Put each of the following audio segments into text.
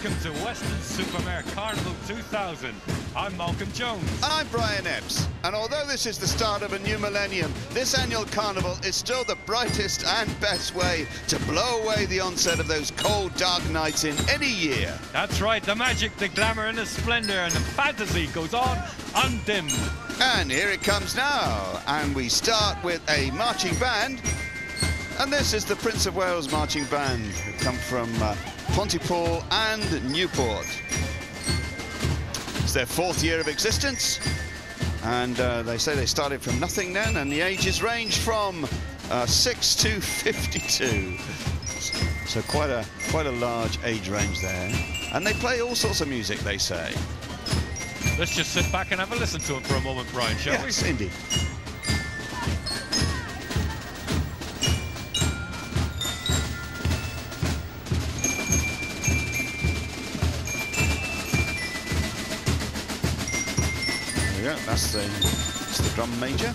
welcome to Weston-super-Mare Carnival 2000. I'm Malcolm Jones. And I'm Brian Epps. And although this is the start of a new millennium, this annual carnival is still the brightest and best way to blow away the onset of those cold, dark nights in any year. That's right, the magic, the glamour and the splendour and the fantasy goes on undimmed. And here it comes now. And we start with a marching band. And this is the Prince of Wales Marching Band, who come from Pontypool and Newport. It's their 4th year of existence, and they say they started from nothing then, and the ages range from 6 to 52. So quite a large age range there. And they play all sorts of music, they say. Let's just sit back and have a listen to them for a moment, Brian, shall we? Yes, indeed. Yeah, that's the drum major.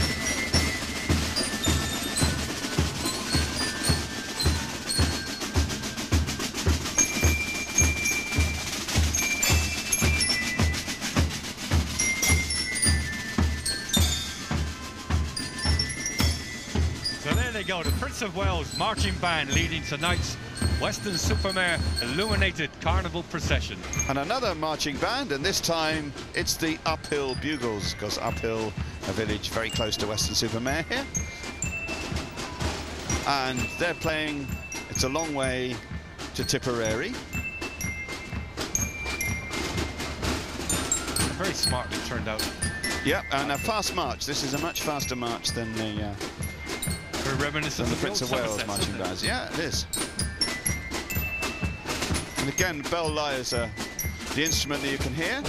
So there they go, the Prince of Wales Marching Band leading tonight's Weston-super-Mare illuminated carnival procession. And another marching band, and this time it's the Uphill Bugles, because Uphill, a village very close to Weston-super-Mare here. And they're playing It's a Long Way to Tipperary. Very smartly turned out. Yep, and a fast march. This is a much faster march than the Very reminiscent the of Prince of Wales marching bands. Yeah, it is. And again, bell lyres are the instrument that you can hear.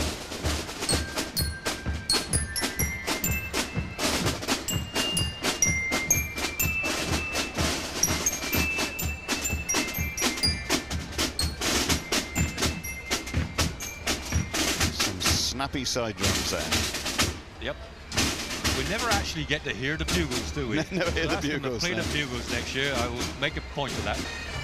Some snappy side drums there. Yep. We never actually get to hear the bugles, do we? Never hear the bugles. Play the bugles next year. I will make a point of that.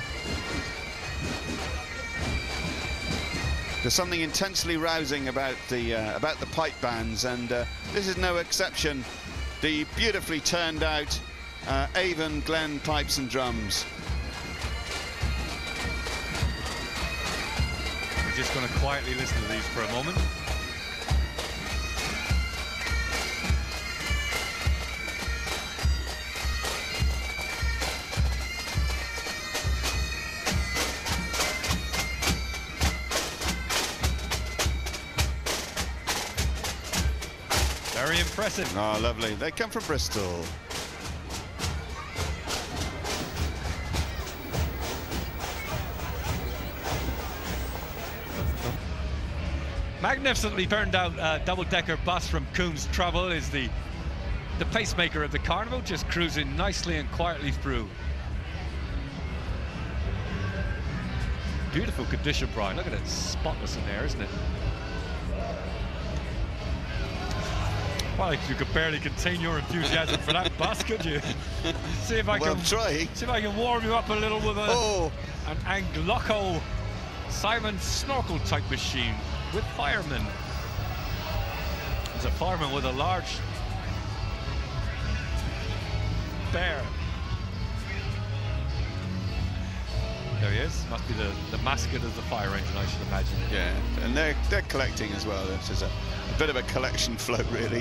There's something intensely rousing about the pipe bands, and this is no exception. The beautifully turned out Avon Glen pipes and drums. We're just going to quietly listen to these for a moment. Very impressive. Oh, lovely. They come from Bristol. Magnificently turned out double-decker bus from Coombs Travel is the pacemaker of the carnival, just cruising nicely and quietly through. Beautiful condition, Brian. Look at it, spotless in there, isn't it? Well, you could barely contain your enthusiasm for that bus, could you? See if I can warm you up a little with an Angloco Simon snorkel type machine with firemen. There's a fireman with a large bear. There he is. Must be the mascot of the fire engine, I should imagine. Yeah, and they're collecting as well. This is a bit of a collection float, really.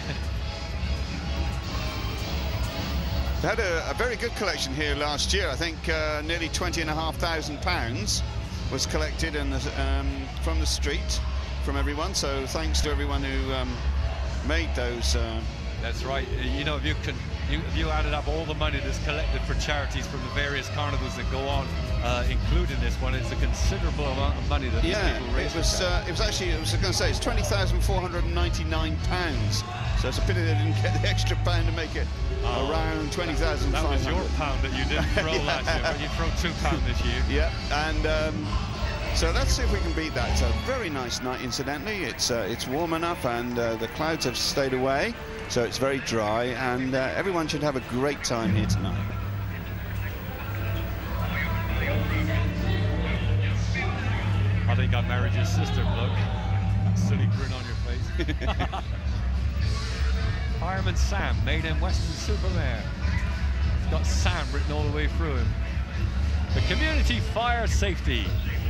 They had a very good collection here last year. I think nearly £20,500 was collected from the street, from everyone. So thanks to everyone who made those. That's right. You know, if you added up all the money that's collected for charities from the various carnivals that go on, including this one, it's a considerable amount of money that these people raised. It was actually, I was going to say, it's £20,499. So it's a pity they didn't get the extra pound to make it around 20,500. That was your pound that you didn't throw last year, but you throw £2 this year. Yeah, and so let's see if we can beat that. It's a very nice night, incidentally. It's warm enough, and the clouds have stayed away, so it's very dry, and everyone should have a great time here tonight. I think I married your sister, bloke. That silly grin on your face. Fireman Sam, made in Weston-super-Mare. It's got Sam written all the way through him. The community fire safety.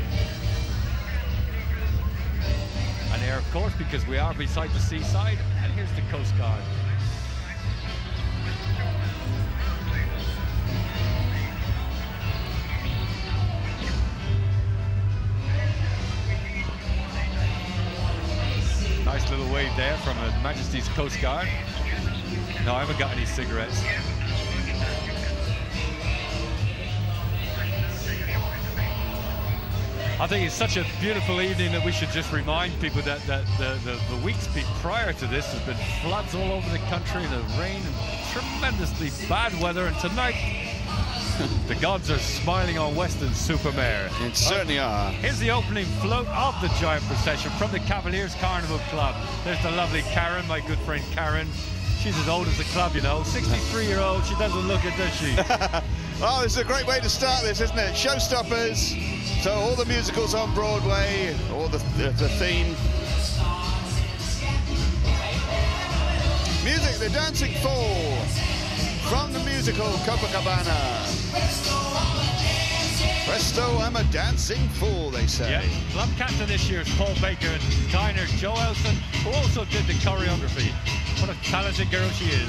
And there, of course, because we are beside the seaside, and here's the Coast Guard. Nice little wave there from Her Majesty's Coast Guard. No, I haven't got any cigarettes. I think it's such a beautiful evening that we should just remind people that the weeks prior to this has been floods all over the country, and the rain and tremendously bad weather, and tonight the gods are smiling on Weston-super-Mare. It certainly are. Here's the opening float of the giant procession from the Cavaliers Carnival Club. There's the lovely Karen, my good friend Karen. She's as old as the club, you know, 63-year-old. She doesn't look it, does she? Oh, this is a great way to start this, isn't it? Showstoppers. So all the musicals on Broadway, all the theme. Music, The Dancing Fool, from the musical Copacabana. Presto, I'm a dancing fool, they say. Yeah, club captain this year is Paul Baker, and designer Joe Elson, who also did the choreography. What a talented girl she is.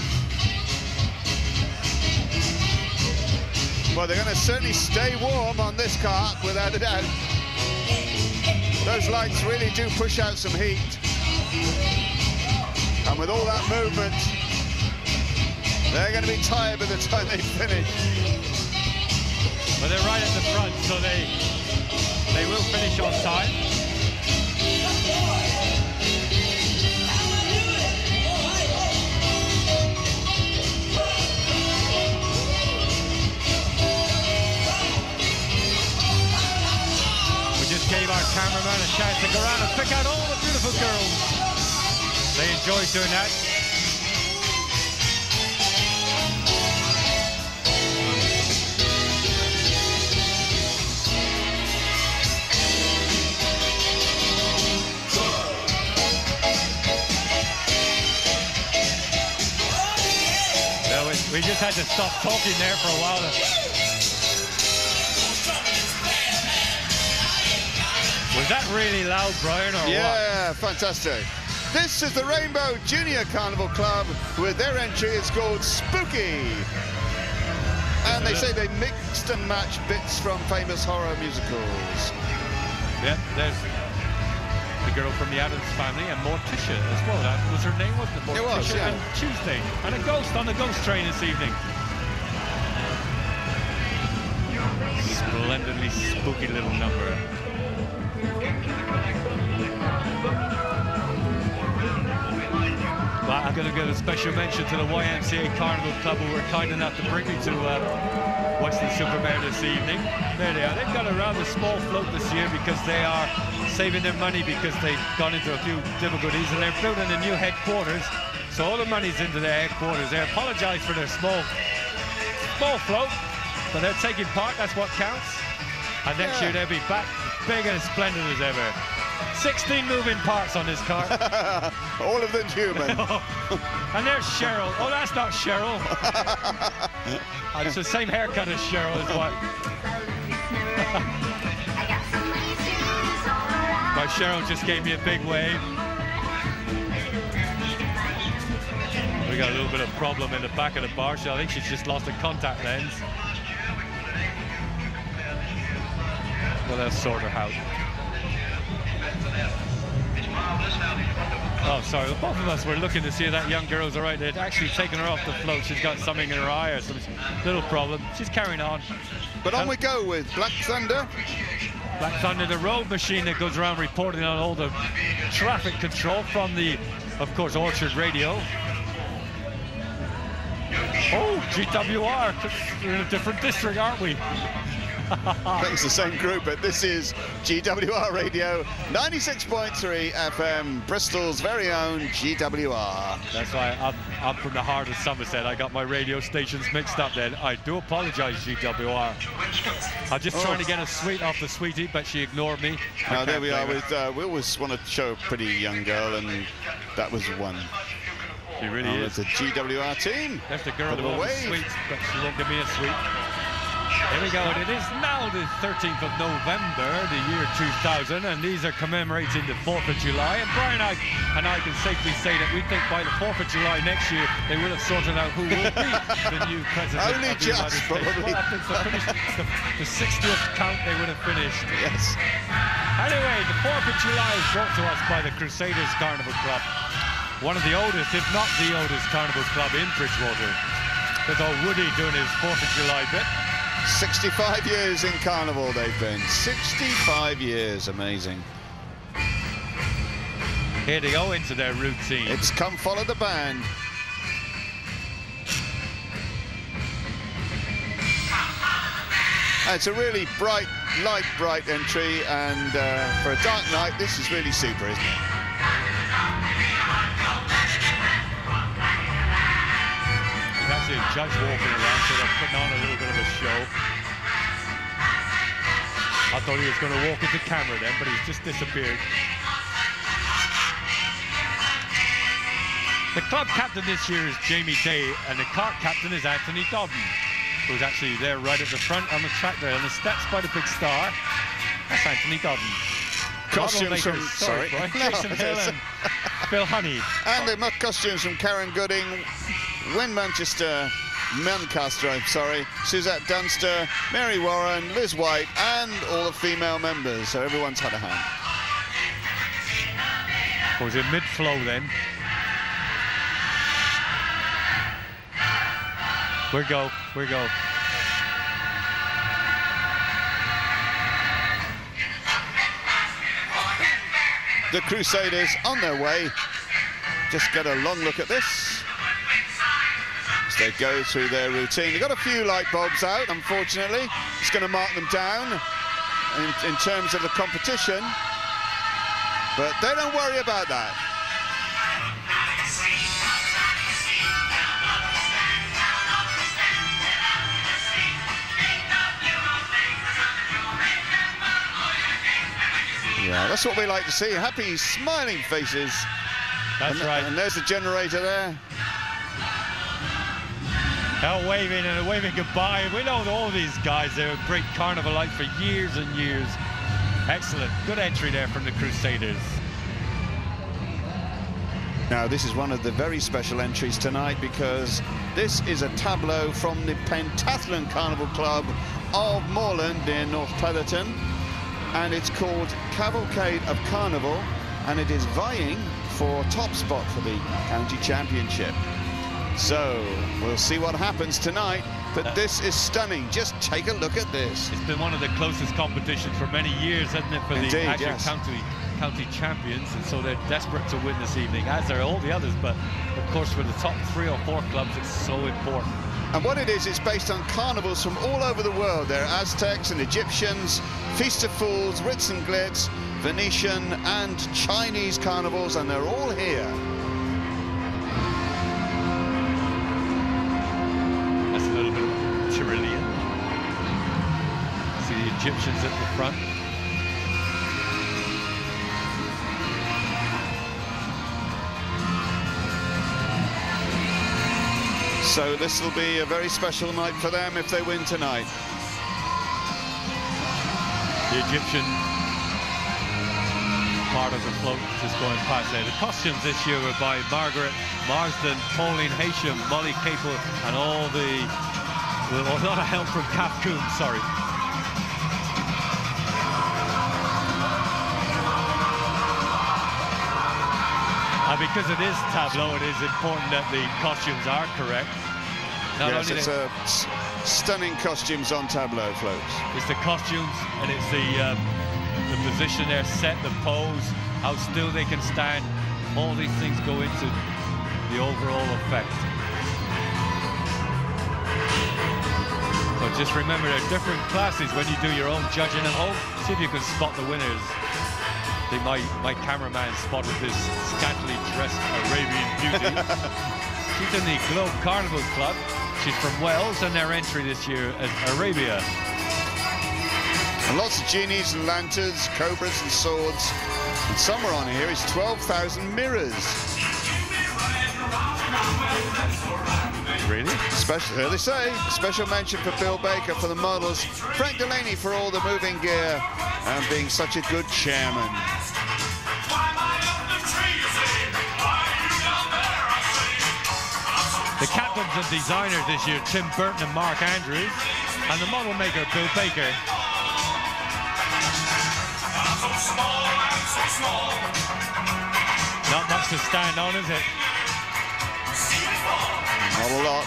Well, they're going to certainly stay warm on this cart, without a doubt. Those lights really do push out some heat. And with all that movement, they're going to be tired by the time they finish. But they're right at the front, so they will finish on time. Gave our cameraman a chance to go around and pick out all the beautiful girls. They enjoyed doing that. Well, we just had to stop talking there for a while. Was that really loud, Brian, or what? Yeah, fantastic. This is the Rainbow Junior Carnival Club, with their entry. It's called Spooky. And they say they mixed and matched bits from famous horror musicals. Yeah, there's the girl from the Addams Family, and Morticia as well. That was her name, wasn't it? Morticia, it was, yeah. And Tuesday. And a ghost on the ghost train this evening. Splendidly spooky little number. Well, I'm going to give a special mention to the YMCA Carnival Club, who were kind enough to bring me to Weston-super-Mare this evening. There they are. They've got a rather small float this year because they are saving their money, because they've gone into a few difficulties, and they're building a new headquarters. So all the money's into their headquarters. They apologise for their small float, but they're taking part. That's what counts. And next year they'll be back big and splendid as ever. 16 moving parts on this car. All of them human. And there's Cheryl. Oh, that's not Cheryl. It's the same haircut as Cheryl, is what. But Cheryl just gave me a big wave. We got a little bit of problem in the back of the bar, so I think she's just lost a contact lens. Well, they'll sort her out. Oh, sorry. Well, both of us were looking to see if that young girl's all right. They'd actually taken her off the float. She's got something in her eye or some little problem. She's carrying on. But on we go with Black Thunder. Black Thunder, the road machine that goes around reporting on all the traffic control from the, of course, Orchard Radio. Oh, GWR. We're in a different district, aren't we? I think it's the same group, but this is GWR Radio, 96.3 FM, Bristol's very own GWR. That's why I'm from the heart of Somerset. I got my radio stations mixed up then. I do apologise, GWR. I'm just trying to get a sweet off the sweetie, but she ignored me. Now there we are with, we always want to show a pretty young girl, and that was one. She really is. It's a GWR team. That's the girl who wants sweets, but she won't give me a sweet. Here we go, and it is now the 13th of November, the year 2000, and these are commemorating the 4th of July. And Brian and I can safely say that we think by the 4th of July next year, they will have sorted out who will be the new president Only of the United States. probably. Well, I think the 60th count they would have finished. Yes. Anyway, the 4th of July is brought to us by the Crusaders Carnival Club. One of the oldest, if not the oldest, carnival club in Bridgewater. There's old Woody doing his 4th of July bit. 65 years in Carnival they've been. 65 years, amazing. Here they go into their routine. It's Come Follow the Band. It's a really bright, light, bright entry, and for a dark night, this is really super, isn't it? Actually a judge walking around, so they're putting on a little bit of a show. I thought he was going to walk into camera then, but he's just disappeared. The club captain this year is Jamie Day, and the cart captain is Anthony Dodden, who's actually there right at the front on the track there, on the steps by the big star. That's Anthony Dodden. Costumes from, sorry. Jason Hill and Phil Honey. And the costumes from Karen Gooding, Wyn Manchester, I'm sorry, Suzette Dunster, Mary Warren, Liz White, and all the female members. So everyone's had a hand. Was it mid-flow then? We go. The Crusaders on their way. Just get a long look at this. As they go through their routine. They've got a few light bulbs out, unfortunately. It's going to mark them down in terms of the competition. But they don't worry about that. Yeah, that's what we like to see. Happy, smiling faces. That's right. And there's the generator there. They're waving goodbye. We know all these guys. They're a great carnivalite for years and years. Excellent. Good entry there from the Crusaders. Now, this is one of the very special entries tonight because this is a tableau from the Pentathlon Carnival Club of Moorland near North Petherton. And it's called Cavalcade of Carnival, and it is vying for top spot for the county championship. So we'll see what happens tonight, but this is stunning. Just take a look at this. It's been one of the closest competitions for many years, hasn't it, for the actual county champions, and so they're desperate to win this evening, as are all the others, but of course for the top 3 or 4 clubs it's so important. And what it is, it's based on carnivals from all over the world. There are Aztecs and Egyptians, Feast of Fools, Ritz and Glitz, Venetian and Chinese carnivals, and they're all here. That's a little bit of Tyrolean. See the Egyptians at the front. So this will be a very special night for them if they win tonight. The Egyptian part of the float just going past there. The costumes this year were by Margaret Marsden, Pauline Haysham, Molly Capel, and all the... Well, a lot of help from Kath Coombs, sorry. And because it is tableau, it is important that the costumes are correct. Yes, it's stunning costumes on tableau floats. It's the costumes, and it's the position they're set, the pose, how still they can stand. All these things go into the overall effect. So just remember there are different classes when you do your own judging at home. See if you can spot the winners. I think my cameraman spotted this scantily dressed Arabian beauty. She's in the Globe Carnival Club. She's from Wales, and their entry this year is Arabia. And lots of genies and lanterns, cobras and swords. And somewhere on here is 12,000 mirrors. Really? Special, here they say, special mention for Bill Baker for the models, Frank Delaney for all the moving gear, and being such a good chairman. The captains and designers this year, Tim Burton and Mark Andrews, and the model maker, Bill Baker. Not much to stand on, is it? Not a lot.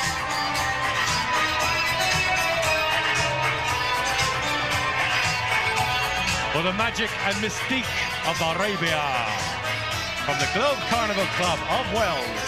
For the magic and mystique of Arabia, from the Globe Carnival Club of Wales.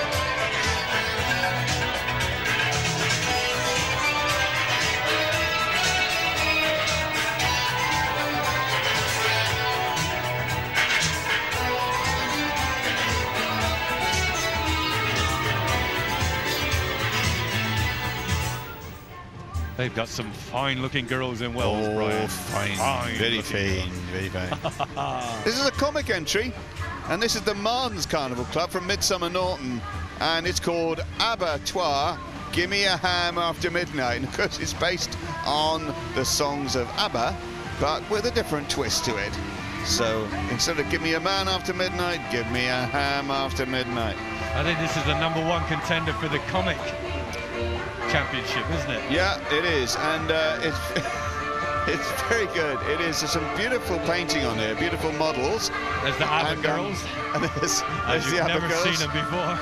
They've got some fine-looking girls in Wales, Brian. Oh, fine. Very fine, very fine. This is a comic entry, and this is the Marnes Carnival Club from Midsummer Norton, and it's called Abattoir, Gimme a Ham After Midnight. And of course, it's based on the songs of ABBA, but with a different twist to it. So instead of Give Me a Man After Midnight, Give Me a Ham After Midnight. I think this is the #1 contender for the comic championship, isn't it? Yeah, it is, and it's very good. It is. There's some beautiful painting on here, beautiful models. There's the ABBA girls. And there's as you've the ABBA never girls. seen them before.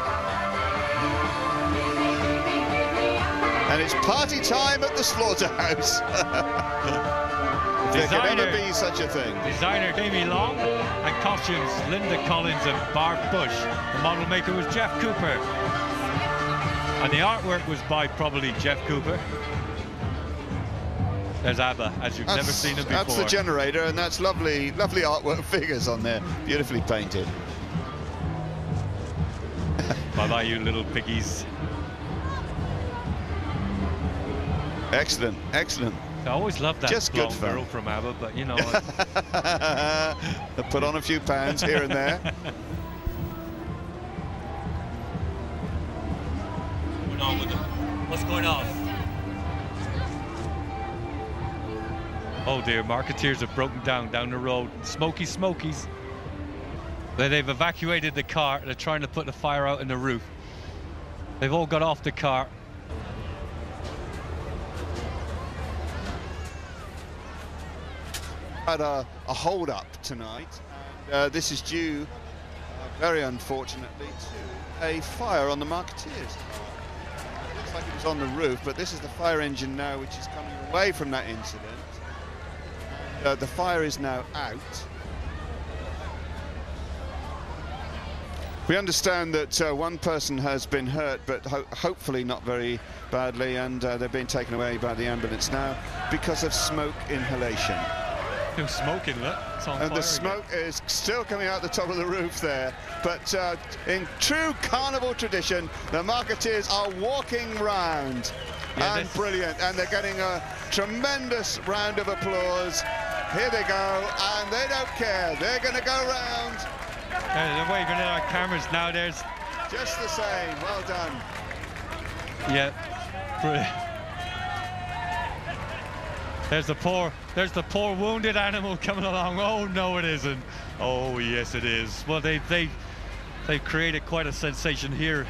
And it's party time at the slaughterhouse. There could ever be such a thing. Designer Davey Long, and costumes Linda Collins and Barb Bush. The model maker was Jeff Cooper. And the artwork was by probably Jeff Cooper. There's ABBA, as you've never seen them before. That's the generator, and that's lovely, lovely artwork figures on there, beautifully painted. Bye-bye, you little piggies. Excellent, excellent. I always loved that Just good blonde fun. girl from ABBA, but you know. They put on a few pounds here and there. What's going on? Oh dear, Marketeers have broken down the road. Smokies. They've evacuated the car. They're trying to put the fire out in the roof. They've all got off the car. Had a hold-up tonight, and this is due, very unfortunately, to a fire on the Marketeers. Looks like it was on the roof, but this is the fire engine now, which is coming away from that incident. The fire is now out. We understand that one person has been hurt, but hopefully not very badly, and they're being taken away by the ambulance now because of smoke inhalation. Still smoking, look. It's on and fire the smoke again. is still coming out the top of the roof there. But in true carnival tradition, the Marketeers are walking round. Yeah, and brilliant. And they're getting a tremendous round of applause. Here they go, and they don't care. They're going to go round. They're waving at our cameras now. There's just the same. Well done. Yeah, brilliant. There's the poor wounded animal coming along. Oh no, it isn't. Oh yes, it is. Well, they've created quite a sensation here.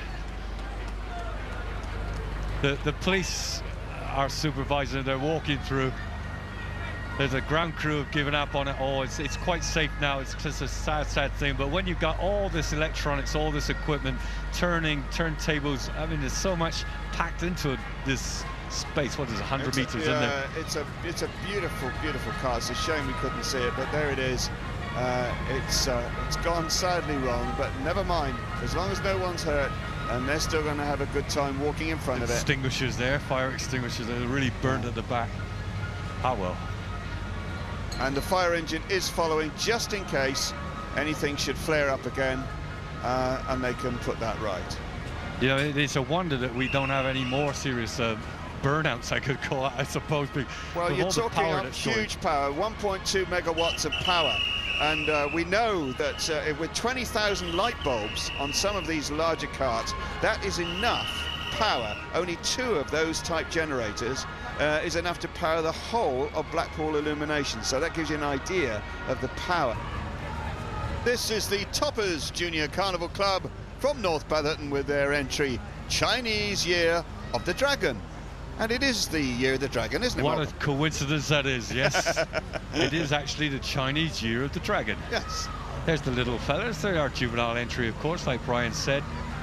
The police are supervising. They're walking through. There's a ground crew have given up on it. Oh, it's quite safe now. It's just a sad thing. But when you've got all this electronics, all this equipment, turntables, I mean, there's so much packed into this space. What is it, 100 meters in there? It's a beautiful car. It's a shame we couldn't see it, but there it is. It's gone sadly wrong, but never mind. As long as no one's hurt, and they're still going to have a good time walking in front of it. Extinguishers there, fire extinguishers. They're really burnt at the back. Ah, well. And the fire engine is following just in case anything should flare up again, and they can put that right. You know, it's a wonder that we don't have any more serious burnouts, I could call it, I suppose. Well, you're talking of huge power, 1.2 megawatts of power. And we know that with 20,000 light bulbs on some of these larger carts, that is enough power. Only 2 of those type generators is enough to power the whole of Blackpool illumination. So that gives you an idea of the power. This is the Toppers Junior Carnival Club from North Petherton with their entry, Chinese Year of the Dragon. And it is the Year of the Dragon, isn't it? What a coincidence that is, yes. It is actually the Chinese Year of the Dragon. Yes. There's the little fellas. They're our juvenile entry, of course, like Brian said.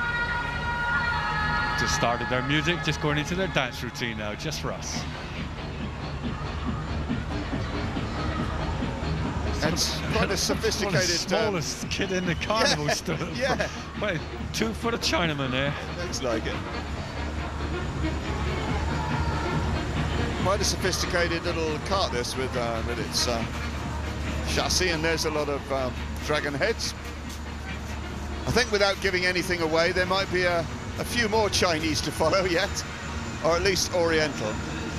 Just started their music, just going into their dance routine now, just for us. It's quite a sophisticated... smallest kid in the carnival stood up. Yeah. Well, 2 foot of Chinaman there. Looks like it. Quite a sophisticated little cart this with its chassis, and there's a lot of dragon heads. I think without giving anything away, there might be a few more Chinese to follow yet, or at least Oriental.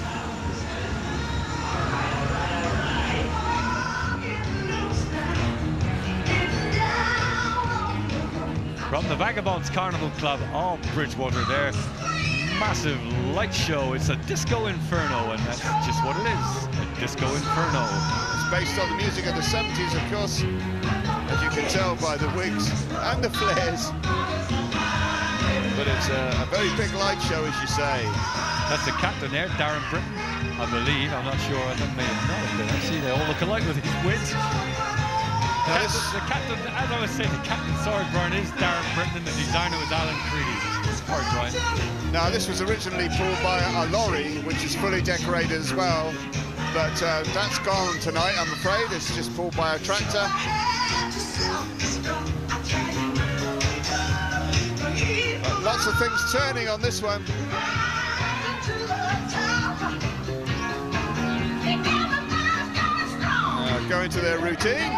From the Vagabonds Carnival Club of Bridgewater there. Massive light show. It's a disco inferno, and that's just what it is, a disco inferno. It's based on the music of the 70s, of course, as you can tell by the wigs and the flares. But it's a very big light show, as you say. That's the captain there, Darren Britton, I believe. I'm not sure. I think maybe not have been. Actually, they all look alike with his wigs. The captain, as I was saying, the captain, sorry, Brian, is Darren Britton, and the designer was Alan Creedy. Sorry, Brian. Now, this was originally pulled by a lorry, which is fully decorated as well, but that's gone tonight, I'm afraid. It's just pulled by a tractor. But lots of things turning on this one. Going to their routine.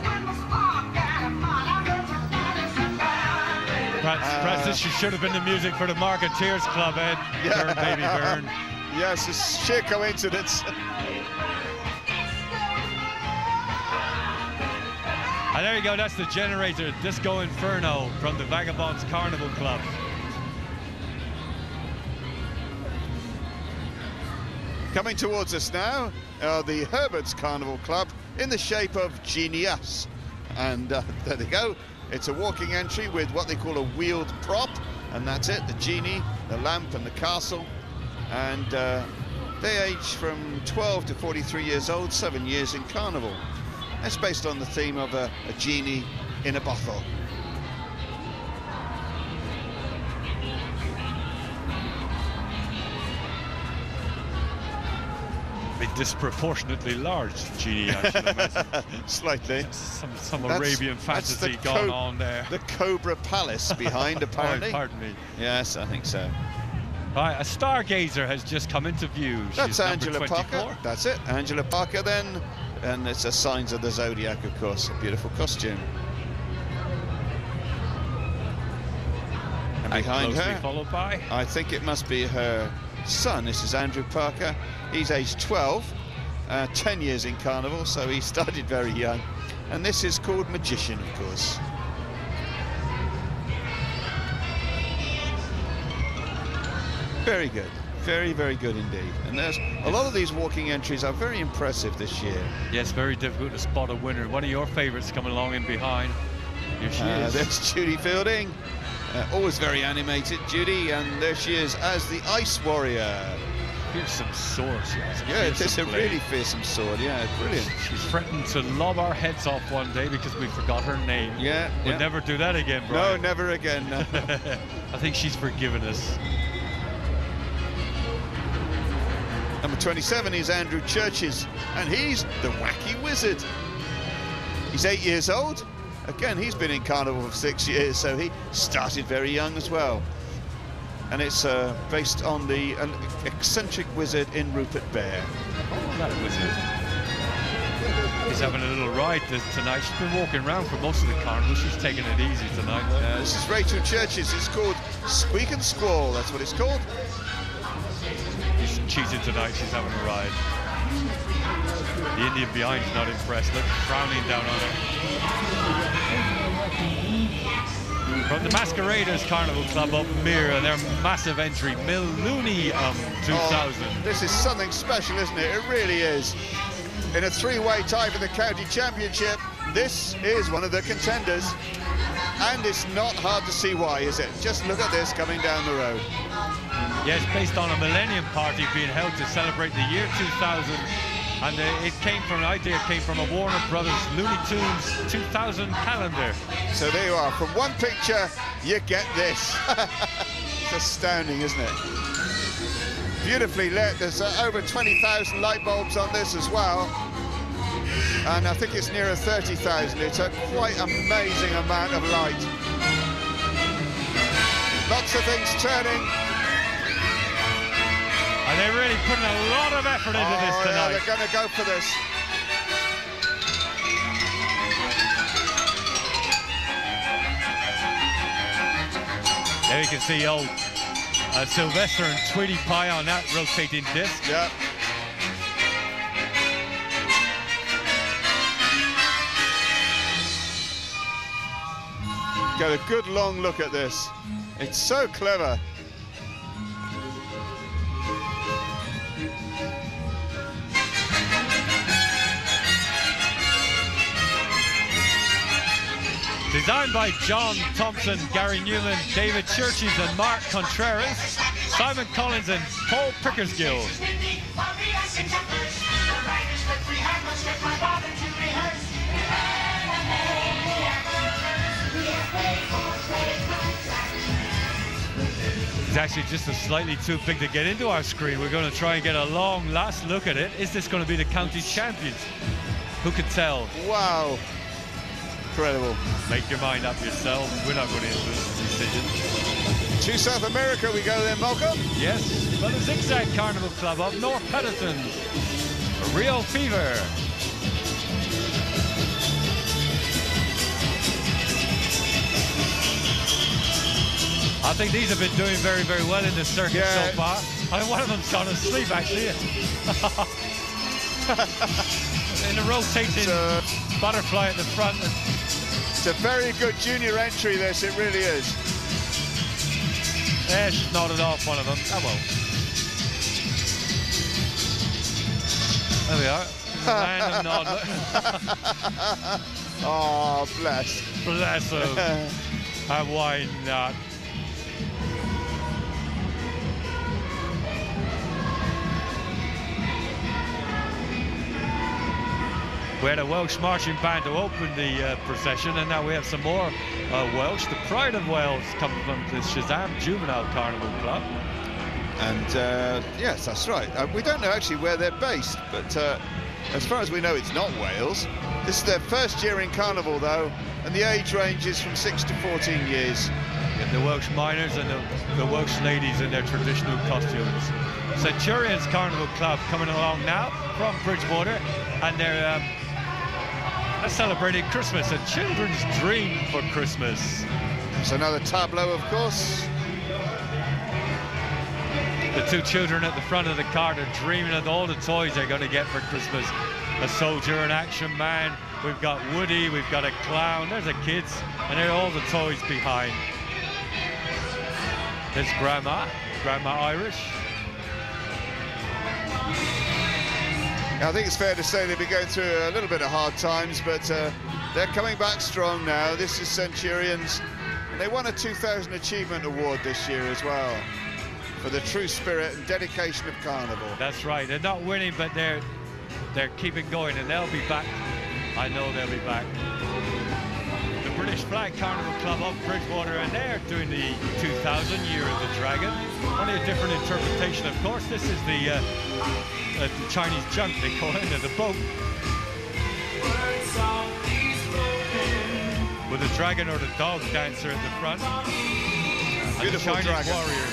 Perhaps this should have been the music for the Marketeers Club, Ed. Yeah. Burn, baby, burn. Yes, it's sheer coincidence. And there you go, that's the generator, Disco Inferno from the Vagabonds Carnival Club. Coming towards us now, the Herbert's Carnival Club in the shape of Genius. And there they go. It's a walking entry with what they call a wheeled prop, and that's it, the genie, the lamp and the castle. And they age from 12 to 43 years old, 7 years in Carnival. It's based on the theme of a genie in a bottle. A disproportionately large genie, I should imagine. Slightly. Some Arabian fantasy going on there. The Cobra Palace behind, apparently. Oh, pardon me. Yes, I think so. Right, a stargazer has just come into view. That's Angela Parker. That's it, Angela Parker then. And it's a Signs of the Zodiac, of course. A beautiful costume. And behind her, followed by, I think it must be her son. This is Andrew Parker. He's aged 12, 10 years in Carnival, so he started very young. And this is called Magician, of course. Very good. Very, very good indeed. And there's a lot of these walking entries are very impressive this year. Yes, very difficult to spot a winner. One of your favourites coming along in behind. Here she is. There's Judy Fielding. Always very animated, Judy, and there she is as the Ice Warrior. Fearsome sword, she has. Yeah, it is a really fearsome sword, yeah, brilliant. She's threatened to lob our heads off one day because we forgot her name. Yeah. We'll never do that again, Brian. No, never again. No. I think she's forgiven us. Number 27 is Andrew Churches, and he's the Wacky Wizard. He's 8 years old, again, he's been in Carnival for 6 years, so he started very young as well. And it's based on an eccentric wizard in Rupert Bear. Oh, that wizard. He's having a little ride tonight. She's been walking around for most of the carnival. She's taking it easy tonight. This is Rachel Church's. It's called Squeak and Squall. That's what it's called. She's cheating tonight. She's having a ride. The Indian behind's not impressed. Look, frowning down on her. From the Masqueraders Carnival Club up Mere, and their massive entry, Millooney 2000. Oh, this is something special, isn't it? It really is. In a three-way tie for the county championship, this is one of the contenders. And it's not hard to see why, is it? Just look at this coming down the road. Yes, based on a Millennium Party being held to celebrate the year 2000. And an idea came from a Warner Brothers Looney Tunes 2000 calendar. So there you are. From one picture, you get this. It's astounding, isn't it? Beautifully lit. There's over 20,000 light bulbs on this as well. And I think it's nearer 30,000. It's a quite amazing amount of light. Lots of things turning. And they're really putting a lot of effort into this tonight. Yeah, they're going to go for this. There you can see old Sylvester and Tweety Pie on that rotating disc. Yeah. Get a good long look at this. It's so clever. Designed by John Thompson, Gary Newman, David Churches and Mark Contreras, Simon Collins and Paul Pickersgill. It's actually just slightly too big to get into our screen. We're going to try and get a long last look at it. Is this going to be the county champions? Who could tell? Wow. Incredible. Make your mind up yourself. We're not going to influence the decision. To South America we go then, Malcolm. Yes, for the Zigzag Carnival Club of North Petherton. Rio Fever. I think these have been doing very, very well in the circuit so far. I mean, one of them's gone to sleep, actually. In the rotating butterfly at the front. It's a very good junior entry, this, it really is. Yeah, she's nodded off one of them. Oh, well. There we are. Random nod. Oh, bless. Bless him. And why not? We had a Welsh marching band to open the procession, and now we have some more Welsh. The Pride of Wales coming from the Shazam Juvenile Carnival Club. And yes, that's right. We don't know actually where they're based, but as far as we know, it's not Wales. This is their first year in Carnival, though, and the age range is from 6 to 14 years. Yeah, the Welsh miners and the Welsh ladies in their traditional costumes. Centurions Carnival Club coming along now from Bridgewater, and they're celebrating Christmas, a children's dream for Christmas. It's another tableau, of course. The two children at the front of the cart are dreaming of all the toys they're going to get for Christmas. A soldier, an action man, we've got Woody, we've got a clown, there's the kids, and there are all the toys behind. There's Grandma Irish. I think it's fair to say they've been going through a little bit of hard times, but they're coming back strong now. This is Centurions. They won a 2000 Achievement Award this year as well for the true spirit and dedication of Carnival. That's right. They're not winning, but they're keeping going, and they'll be back. I know they'll be back. The British Flag Carnival Club of Bridgewater, and they're doing the 2000 Year of the Dragon. Only a different interpretation, of course. This is the Chinese junk, they call it, the boat. with the dragon or the dog dancer in the front. Beautiful and the dragon. warrior.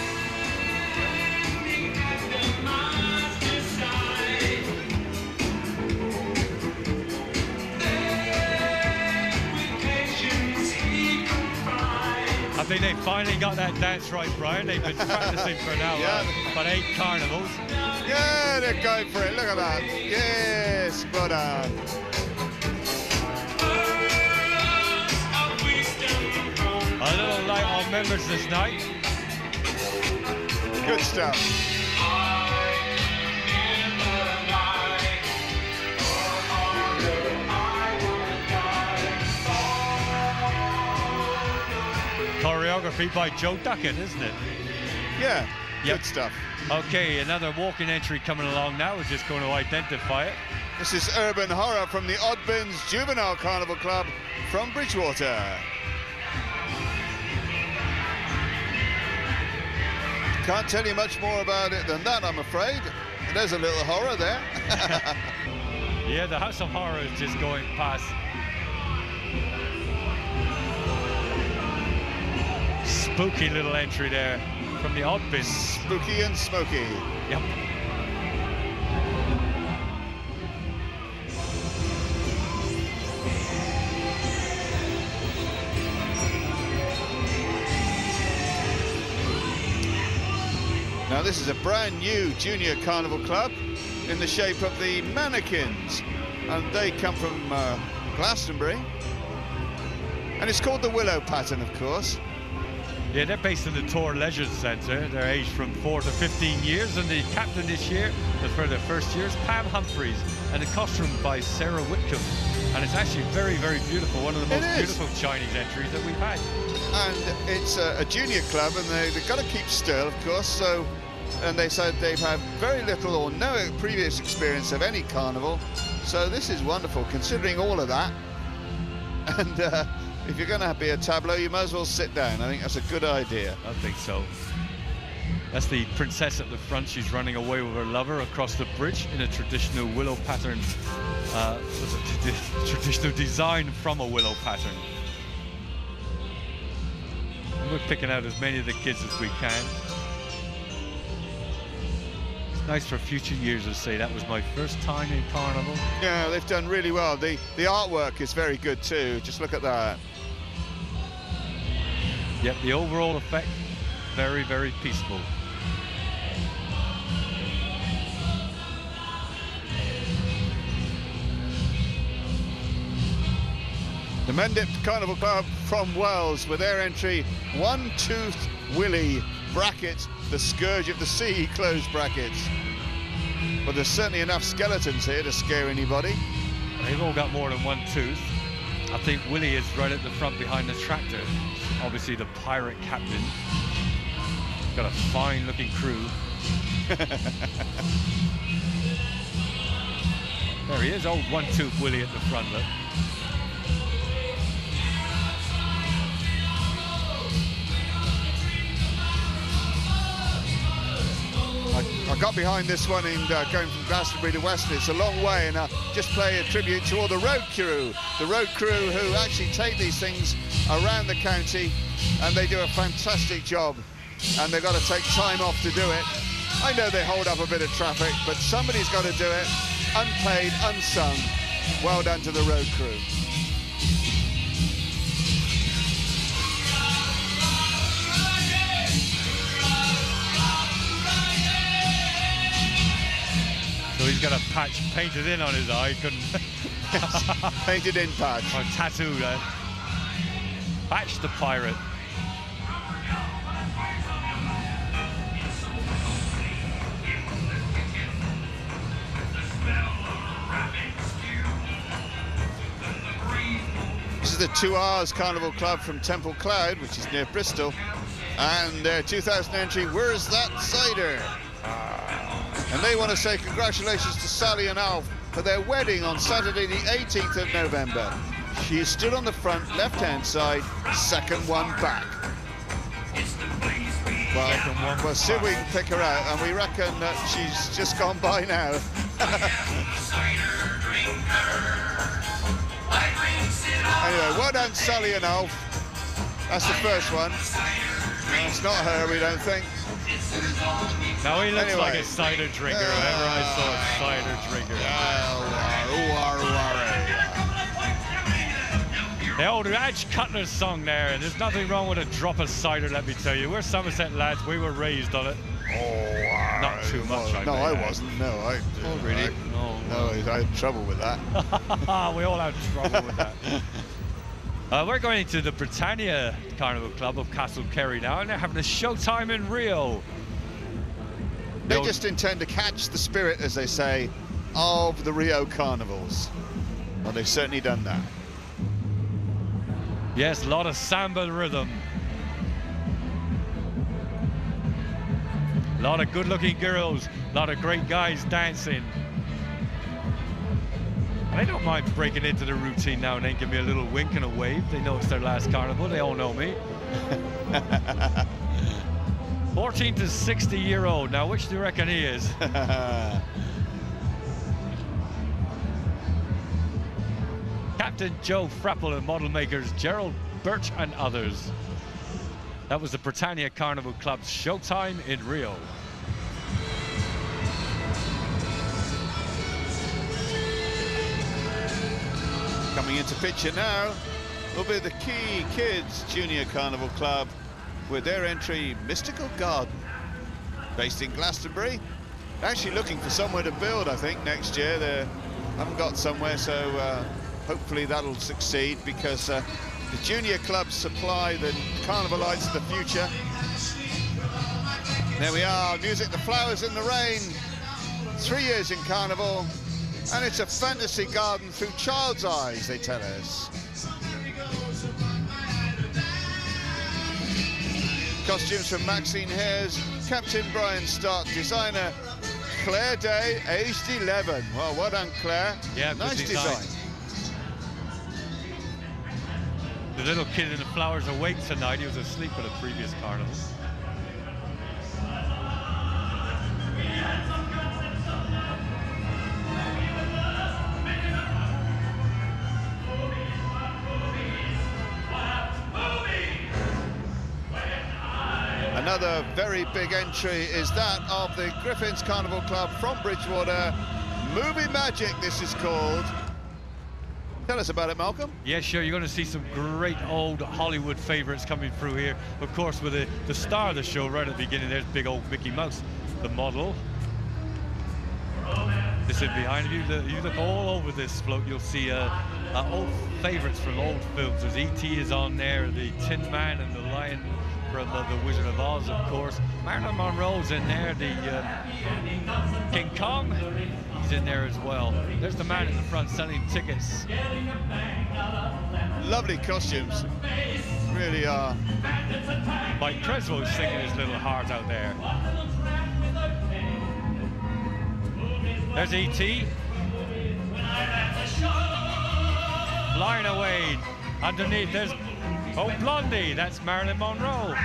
I think they finally got that dance right, Brian. They've been practicing for now, about 8 carnivals. Yeah, they're going for it. Look at that. Yes, well done. A little light on members this night. Good stuff. Choreography by Joe Duckett, isn't it? Yeah, yep. Good stuff. Okay, another walking entry coming along now. We're just going to identify it. This is Urban Horror from the Oddbins Juvenile Carnival Club from Bridgewater. Can't tell you much more about it than that, I'm afraid. There's a little horror there. Yeah, the House of Horror is just going past. Spooky little entry there from the Oddbins. Spooky and smoky. Yep. Now this is a brand new junior carnival club in the shape of the Mannequins, and they come from Glastonbury, and it's called the Willow Pattern, of course. Yeah, they're based in the Tor Leisure Centre. They're aged from 4 to 15 years, and the captain this year, for their first year, is Pam Humphreys, and the costume by Sarah Whitcomb. And it's actually very, very beautiful. One of the most beautiful Chinese entries that we've had. And it's a junior club, and they've got to keep still, of course. So, and they said they've had very little or no previous experience of any carnival. So this is wonderful, considering all of that. And if you're going to be a tableau, you might as well sit down. I think that's a good idea. I think so. That's the princess at the front. She's running away with her lover across the bridge in a traditional willow pattern. Traditional design from a willow pattern. And we're picking out as many of the kids as we can. It's nice for future years to say that was my first time in Carnival. Yeah, they've done really well. The artwork is very good too. Just look at that. Yep, the overall effect, very, very peaceful. The Mendip Carnival Club from Wells with their entry, One-Toothed Willie, brackets, the Scourge of the Sea, close brackets. But there's certainly enough skeletons here to scare anybody. They've all got more than one tooth. I think Willie is right at the front behind the tractor. Obviously the pirate captain. Got a fine looking crew. There he is, old One-Tooth Willie at the front, look. I got behind this one in going from Glastonbury to Weston. It's a long way, and just play a tribute to all the road crew who actually take these things around the county, and they do a fantastic job, and they've got to take time off to do it. I know they hold up a bit of traffic, but somebody's got to do it, unpaid, unsung. Well done to the road crew. So he's got a patch painted in on his eye, couldn't Painted in patch. or tattooed. Patch the pirate. This is the 2 Hours Carnival Club from Temple Cloud, which is near Bristol, and their 2000 entry, Where's That Cider? And they want to say congratulations to Sally and Alf for their wedding on Saturday the 18th of November. She is stood on the front left-hand side, second one back. Well, we'll see if we can pick her out, and we reckon that she's just gone by now. Anyway, go. Well done, Sully and Alf. That's the first one. No, it's not her, we don't think. Now he looks like a cider drinker. Whenever I saw a cider drinker. The old Edge Cutler's song there, and there's nothing wrong with a drop of cider, let me tell you. We're Somerset lads, we were raised on it. Oh, not too much. No, I wasn't. No, I. Oh, really? No, I had trouble with that. We all had trouble with that. We're going to the Britannia Carnival Club of Castle Kerry now, and they're having a showtime in Rio. They just intend to catch the spirit, as they say, of the Rio Carnivals. Well, they've certainly done that. Yes, a lot of samba rhythm. A lot of good-looking girls, a lot of great guys dancing. And I don't mind breaking into the routine now and then, give me a little wink and a wave. They know it's their last carnival, they all know me. 14 to 60-year-old, now which do you reckon he is? Captain Joe Frapple and model makers Gerald Birch and others. That was the Britannia Carnival Club's showtime in Rio. Coming into picture now will be the Key Kids Junior Carnival Club with their entry, Mystical Garden, based in Glastonbury. Actually looking for somewhere to build, I think, next year. They haven't got somewhere, so hopefully that'll succeed, because the junior clubs supply the carnival lights of the future. There we are, music, the flowers in the rain. 3 years in carnival, and it's a fantasy garden through child's eyes, they tell us. Costumes from Maxine Hares, Captain Brian Stark, designer Claire Day, aged 11. Well done, Claire. Yeah, nice design. The little kid in the flowers awake tonight. He was asleep at a previous carnival. Another very big entry is that of the Griffins Carnival Club from Bridgewater. Movie Magic, this is called. Tell us about it, Malcolm. Yeah, sure. You're going to see some great old Hollywood favorites coming through here. Of course, with the star of the show right at the beginning, there's big old Mickey Mouse, the model. This is behind you. You look all over this float, you'll see old favorites from old films. There's E.T. is on there, the Tin Man and the Lion from the Wizard of Oz, of course. Marilyn Monroe's in there, the King Kong, he's in there as well. There's the man in the front selling tickets. Lovely costumes, really are. Mike Creswell's singing his little heart out there. There's E.T. flying away. Underneath there's Blondie, that's Marilyn Monroe.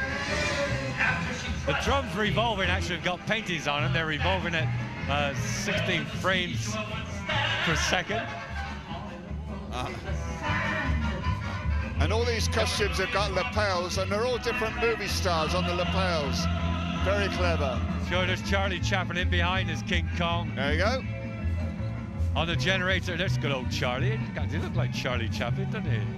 The drums revolving, actually have got paintings on them. They're revolving at 16 frames per second. And all these costumes have got lapels, and they're all different movie stars on the lapels. Very clever. So there's Charlie Chaplin in behind as King Kong. There you go. On the generator, there's good old Charlie. He look like Charlie Chaplin, doesn't he?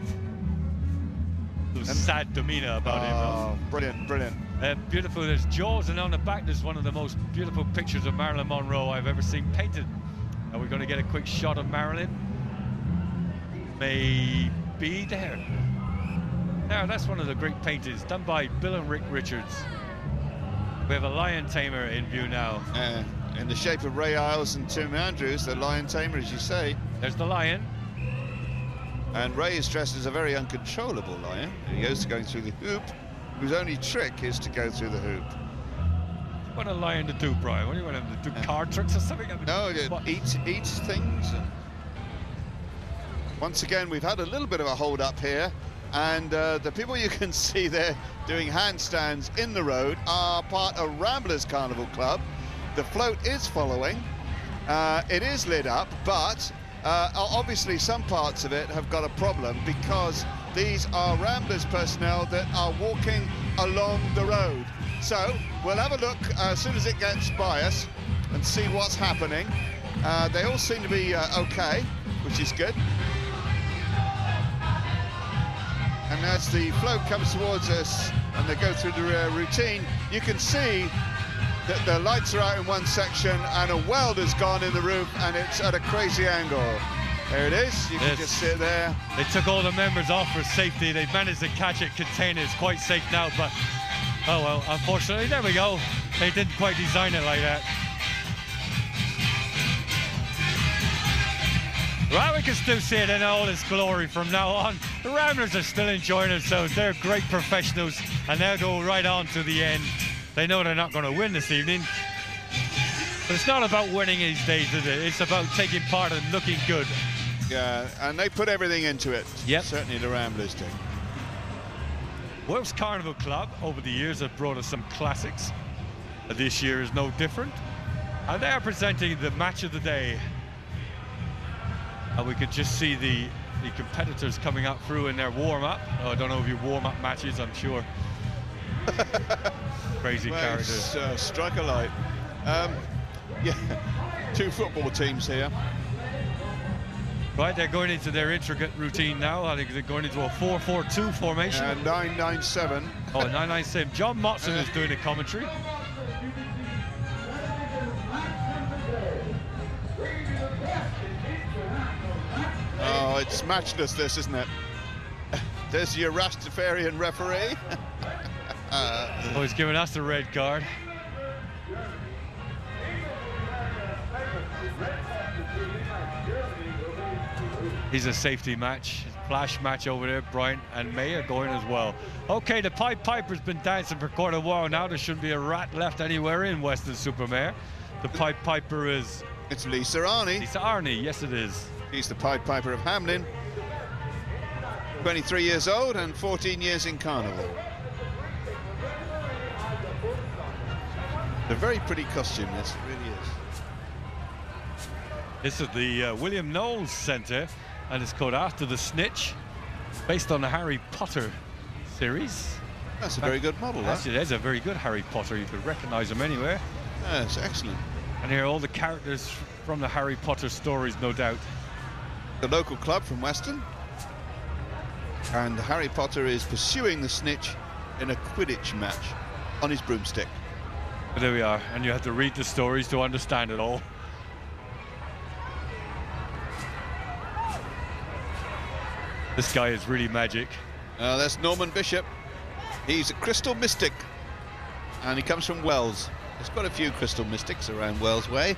Sad demeanor about him. Oh, brilliant, brilliant. Beautiful. There's Jaws, and on the back there's one of the most beautiful pictures of Marilyn Monroe I've ever seen painted. And we're going to get a quick shot of Marilyn. Maybe there. Now that's one of the great paintings done by Bill and Rick Richards. We have a lion tamer in view now. In the shape of Ray Isles and Tim Andrews, the lion tamer, as you say. There's the lion. And Ray is dressed as a very uncontrollable lion. He goes to going through the hoop, whose only trick is to go through the hoop. What a lion to do, Brian? What do you want him to do? Card tricks or something? No, eat things. Once again, we've had a little bit of a hold up here, and the people you can see there doing handstands in the road are part of Ramblers Carnival Club. The float is following. It is lit up, but Obviously, some parts of it have got a problem because these are Ramblers personnel that are walking along the road. So we'll have a look as soon as it gets by us and see what's happening. They all seem to be okay, which is good. And as the float comes towards us and they go through the routine, you can see that the lights are out in one section and a welder's gone in the roof and it's at a crazy angle. There it is, you can just sit there. They took all the members off for safety. They managed to catch it, contain it. It's quite safe now, but oh well, unfortunately, there we go. They didn't quite design it like that. Right, we can still see it in all its glory from now on. The Ramblers are still enjoying themselves. They're great professionals, and they'll go right on to the end. They know they're not going to win this evening. But it's not about winning these days, is it? It's about taking part and looking good. Yeah, and they put everything into it. Yep. Certainly the Ramblers do. Wales Carnival Club, over the years, have brought us some classics. This year is no different. And they are presenting the match of the day. And we could just see the competitors coming up through in their warm-up. Oh, I don't know if you warm-up matches, I'm sure. Crazy characters. Strike a light. Yeah, two football teams here. Right, they're going into their intricate routine now. I think they're going into a 4-4-2 formation. 9-9-7. Oh, 9-9-7. John Motson is doing the commentary. Oh, it's matchless, this, isn't it? There's your Rastafarian referee. Oh, he's giving us the red card. He's a safety match, flash match over there. Bryant and May are going as well. Okay, the Pied Piper's been dancing for quite a while now. There shouldn't be a rat left anywhere in Weston-super-Mare. The Pied Piper is... It's Lisa Arney. Lisa Arney, yes it is. She's the Pied Piper of Hamelin. 23 years old and 14 years in Carnival. A very pretty costume, this really is. This is the William Knowles Centre, and it's called After the Snitch, based on the Harry Potter series. That's a very good model, Actually, that's a very good Harry Potter. You could recognise him anywhere. That's excellent. And here are all the characters from the Harry Potter stories, no doubt. The local club from Weston. And Harry Potter is pursuing the snitch in a Quidditch match on his broomstick. But there we are, and you have to read the stories to understand it all. This guy is really magic. That's Norman Bishop. He's a crystal mystic, and he comes from Wells. There's quite a few crystal mystics around Wells Way.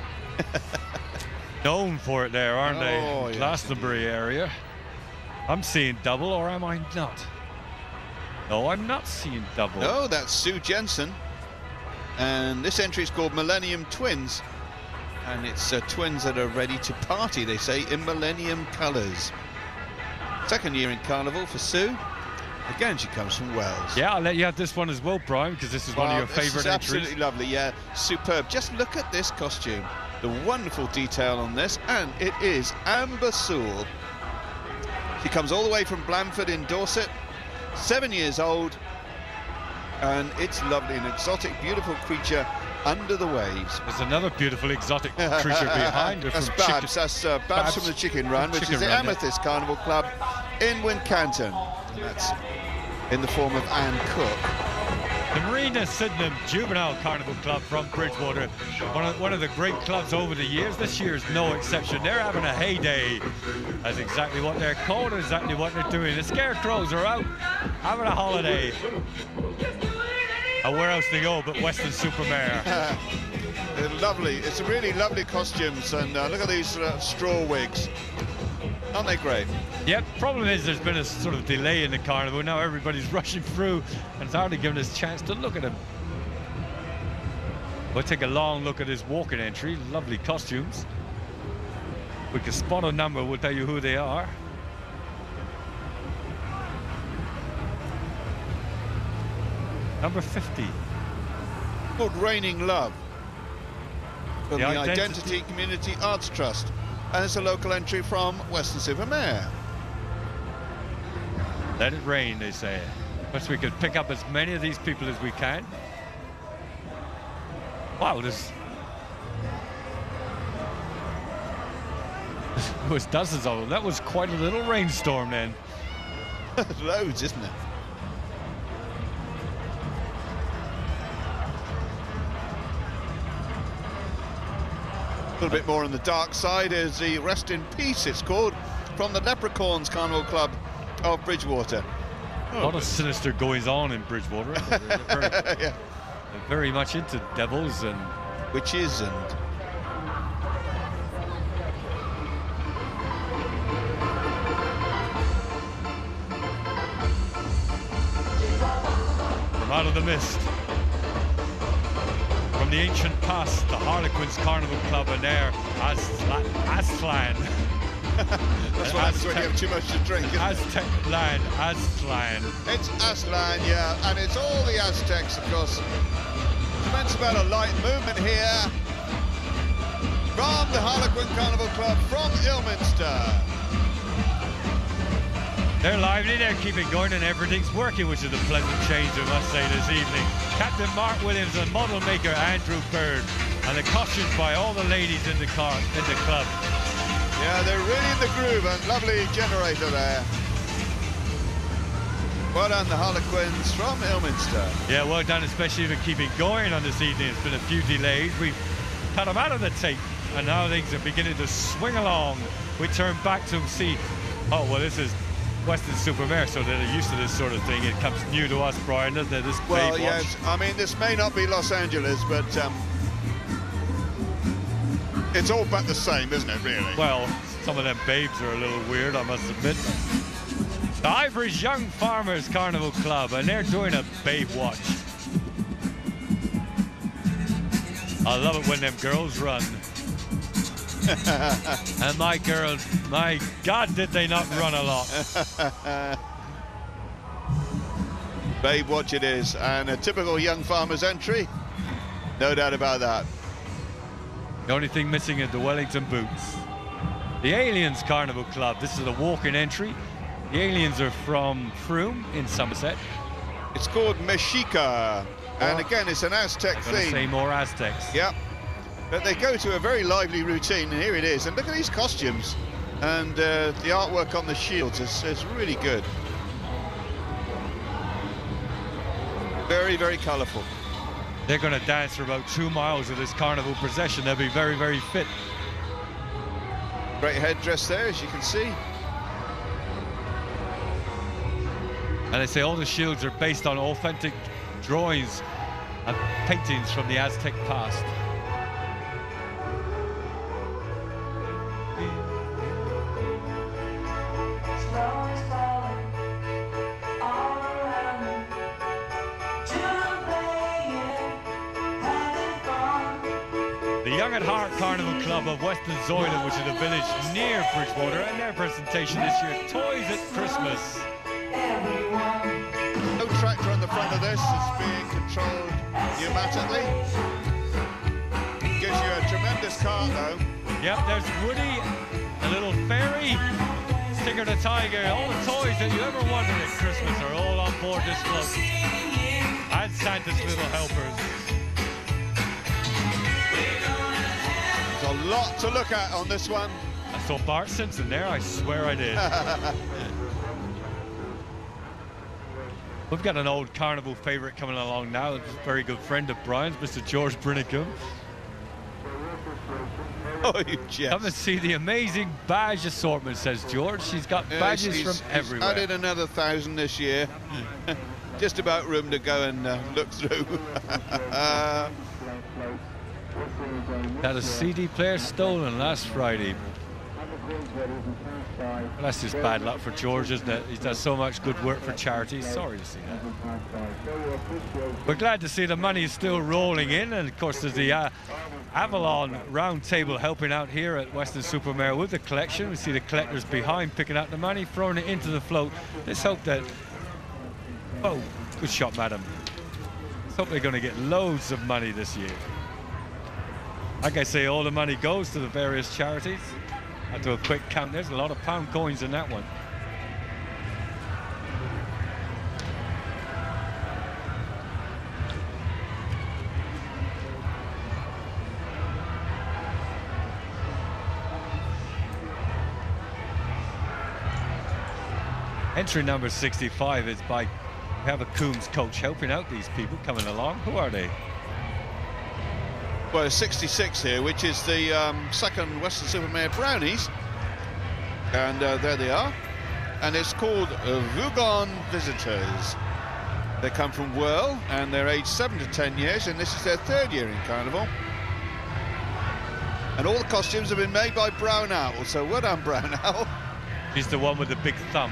Known for it there, aren't they? Yes, Glastonbury area. I'm seeing double, or am I not? No, I'm not seeing double. No, that's Sue Jensen. And this entry is called Millennium Twins. And it's twins that are ready to party, they say, in Millennium colours. Second year in Carnival for Sue. Again, she comes from Wales. Yeah, I'll let you have this one as well, Brian, because this is one of your favourite entries. Absolutely lovely, yeah. Superb. Just look at this costume. The wonderful detail on this. And it is Amber Sewell. She comes all the way from Blandford in Dorset. 7 years old. And it's lovely, an exotic, beautiful creature under the waves. There's another beautiful exotic creature behind her. That's Babs. That's Babs from the Chicken Run, which is the Amethyst Carnival Club in Wincanton. And that's in the form of Anne Cook. The Marina Sydenham Juvenile Carnival Club from Bridgewater, one of the great clubs over the years. This year's no exception. They're having a heyday. That's exactly what they're called, exactly what they're doing. The Scarecrows are out having a holiday. And where else they go but Weston-super-Mare? They're lovely. It's a really lovely costumes, and look at these straw wigs. Aren't they great? Yep, problem is there's been a sort of delay in the carnival. Now everybody's rushing through and it's hardly giving us a chance to look at them. We'll take a long look at this walking entry. Lovely costumes. If we can spot a number, we'll tell you who they are. Number 50. Called Raining Love from the Identity Community Arts Trust. And it's a local entry from Weston-super-Mare. Let it rain, they say. But we could pick up as many of these people as we can. Wow, this was dozens of them. That was quite a little rainstorm then. Loads, isn't it? A little bit more on the dark side is the Rest in Peace, it's called, from the Leprechauns Carnival Club of Bridgewater. A lot of sinister goings on in Bridgewater. They're very, yeah. they're very much into devils and witches and... From out of the mist, from the ancient past, the Harlequins Carnival Club and their Aztlan. That's what happens when you have too much to drink. Aztec land, Aztlan. It's Aztlan, yeah, and it's all the Aztecs, of course. Immense amount of light movement here from the Harlequin Carnival Club from Ilminster. They're lively, they're keeping going, and everything's working, which is a pleasant change, I must say, this evening. Captain Mark Williams and model maker Andrew Bird, and the costumes by all the ladies in the club. Yeah, they're really in the groove, and lovely generator there. Well done, the Harlequins from Ilminster. Yeah, well done, especially for keeping going on this evening. It's been a few delays. We've cut them out of the tape, and now things are beginning to swing along. We turn back to see, oh, well, this is Weston-super-Mare, so they're used to this sort of thing. It comes new to us, Brian, doesn't it? This well, babe yes, I mean, this may not be Los Angeles, but it's all but the same, isn't it, really? Well, some of them babes are a little weird, I must admit. The Ivory's Young Farmers Carnival Club, and they're doing a babe watch. I love it when them girls run. And my girls, my God, did they not run a lot. Babe watch it is, and a typical Young Farmers entry. No doubt about that. The only thing missing is the Wellington boots. The Aliens Carnival Club, this is a walk-in entry. The Aliens are from Frome in Somerset. It's called Mexica, and again, it's an Aztec I'm gonna theme. say more Aztecs. Yep. But they go to a very lively routine, and here it is. And look at these costumes, and the artwork on the shields is really good. Very, very colourful. They're going to dance for about 2 miles of this carnival procession. They'll be very, very fit. Great headdress there, as you can see. And they say all the shields are based on authentic drawings and paintings from the Aztec past. The Young at Heart Carnival Club of Western Zoyland, which is a village near Bridgewater, and their presentation this year, Toys at Christmas. No tractor on the front of this, it's being controlled pneumatically. Gives you a tremendous cart though. Yep, there's Woody, a little fairy, Sticker the Tiger, all the toys that you ever wanted at Christmas are all on board this float. And Santa's little helpers. There's a lot to look at on this one. I saw Bart Simpson there, I swear I did. We've got an old carnival favourite coming along now, a very good friend of Brian's, Mr. George Brinicum. Oh, you jest. Come and see the amazing badge assortment, says George. She's got badges from everywhere. He's added another 1,000 this year. Just about room to go and look through. Had a CD player stolen last Friday. Well, that's just bad luck for George, isn't it? He does so much good work for charity. Sorry to see that. We're glad to see the money is still rolling in, and of course there's the Avalon round table helping out here at Weston-super-Mare with the collection. We see the collectors behind picking out the money, throwing it into the float. Let's hope that... Oh, good shot, madam. Let's hope they're going to get loads of money this year. Like I say, all the money goes to the various charities. I'll do a quick count. There's a lot of pound coins in that one. Entry number 65 is by, we have a Coombs coach helping out these people coming along. Who are they? Well, 66 here, which is the second Weston-super-Mare Brownies. And there they are. And it's called Vugon Visitors. They come from Whirl, and they're aged 7 to 10 years, and this is their 3rd year in Carnival. And all the costumes have been made by Brown Owl, so well done, Brown Owl. He's the one with the big thumb.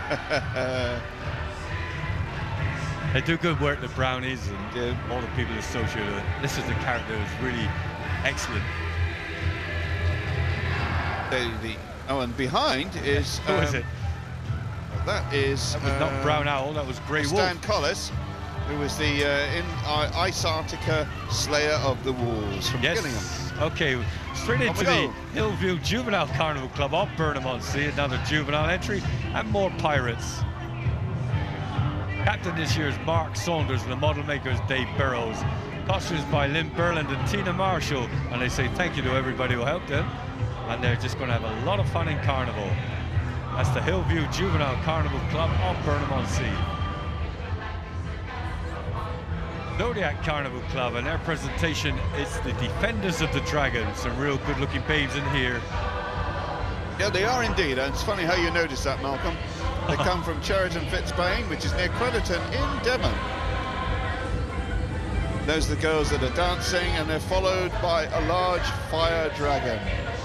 They do good work, the Brownies, and all the people associated with it. This is the character who's really excellent. Oh, and behind is... Who is it? That is... That was not Brown Owl, that was Grey Wolf. Stan Collis, who was the Ice Arctica Slayer of the Wolves from Gillingham. Okay, straight into the Hillview Juvenile Carnival Club of Burnham-on-Sea, another juvenile entry, and more pirates. Captain this year is Mark Saunders, and the model maker is Dave Burrows. Costumes by Lynn Burland and Tina Marshall, and they say thank you to everybody who helped them, and they're just going to have a lot of fun in Carnival. That's the Hillview Juvenile Carnival Club of Burnham-on-Sea. Zodiac Carnival Club, and their presentation is the Defenders of the Dragon. Some real good-looking babes in here. Yeah, they are indeed, and it's funny how you notice that, Malcolm. They come from Cheriton Fitzbane, which is near Crediton in Devon. Those are the girls that are dancing, and they're followed by a large fire dragon.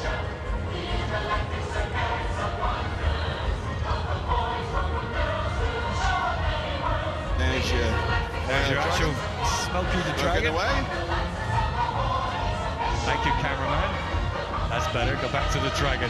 There's your actual Smokey the Dragon. Away. Thank you, cameraman. That's better. Go back to the dragon.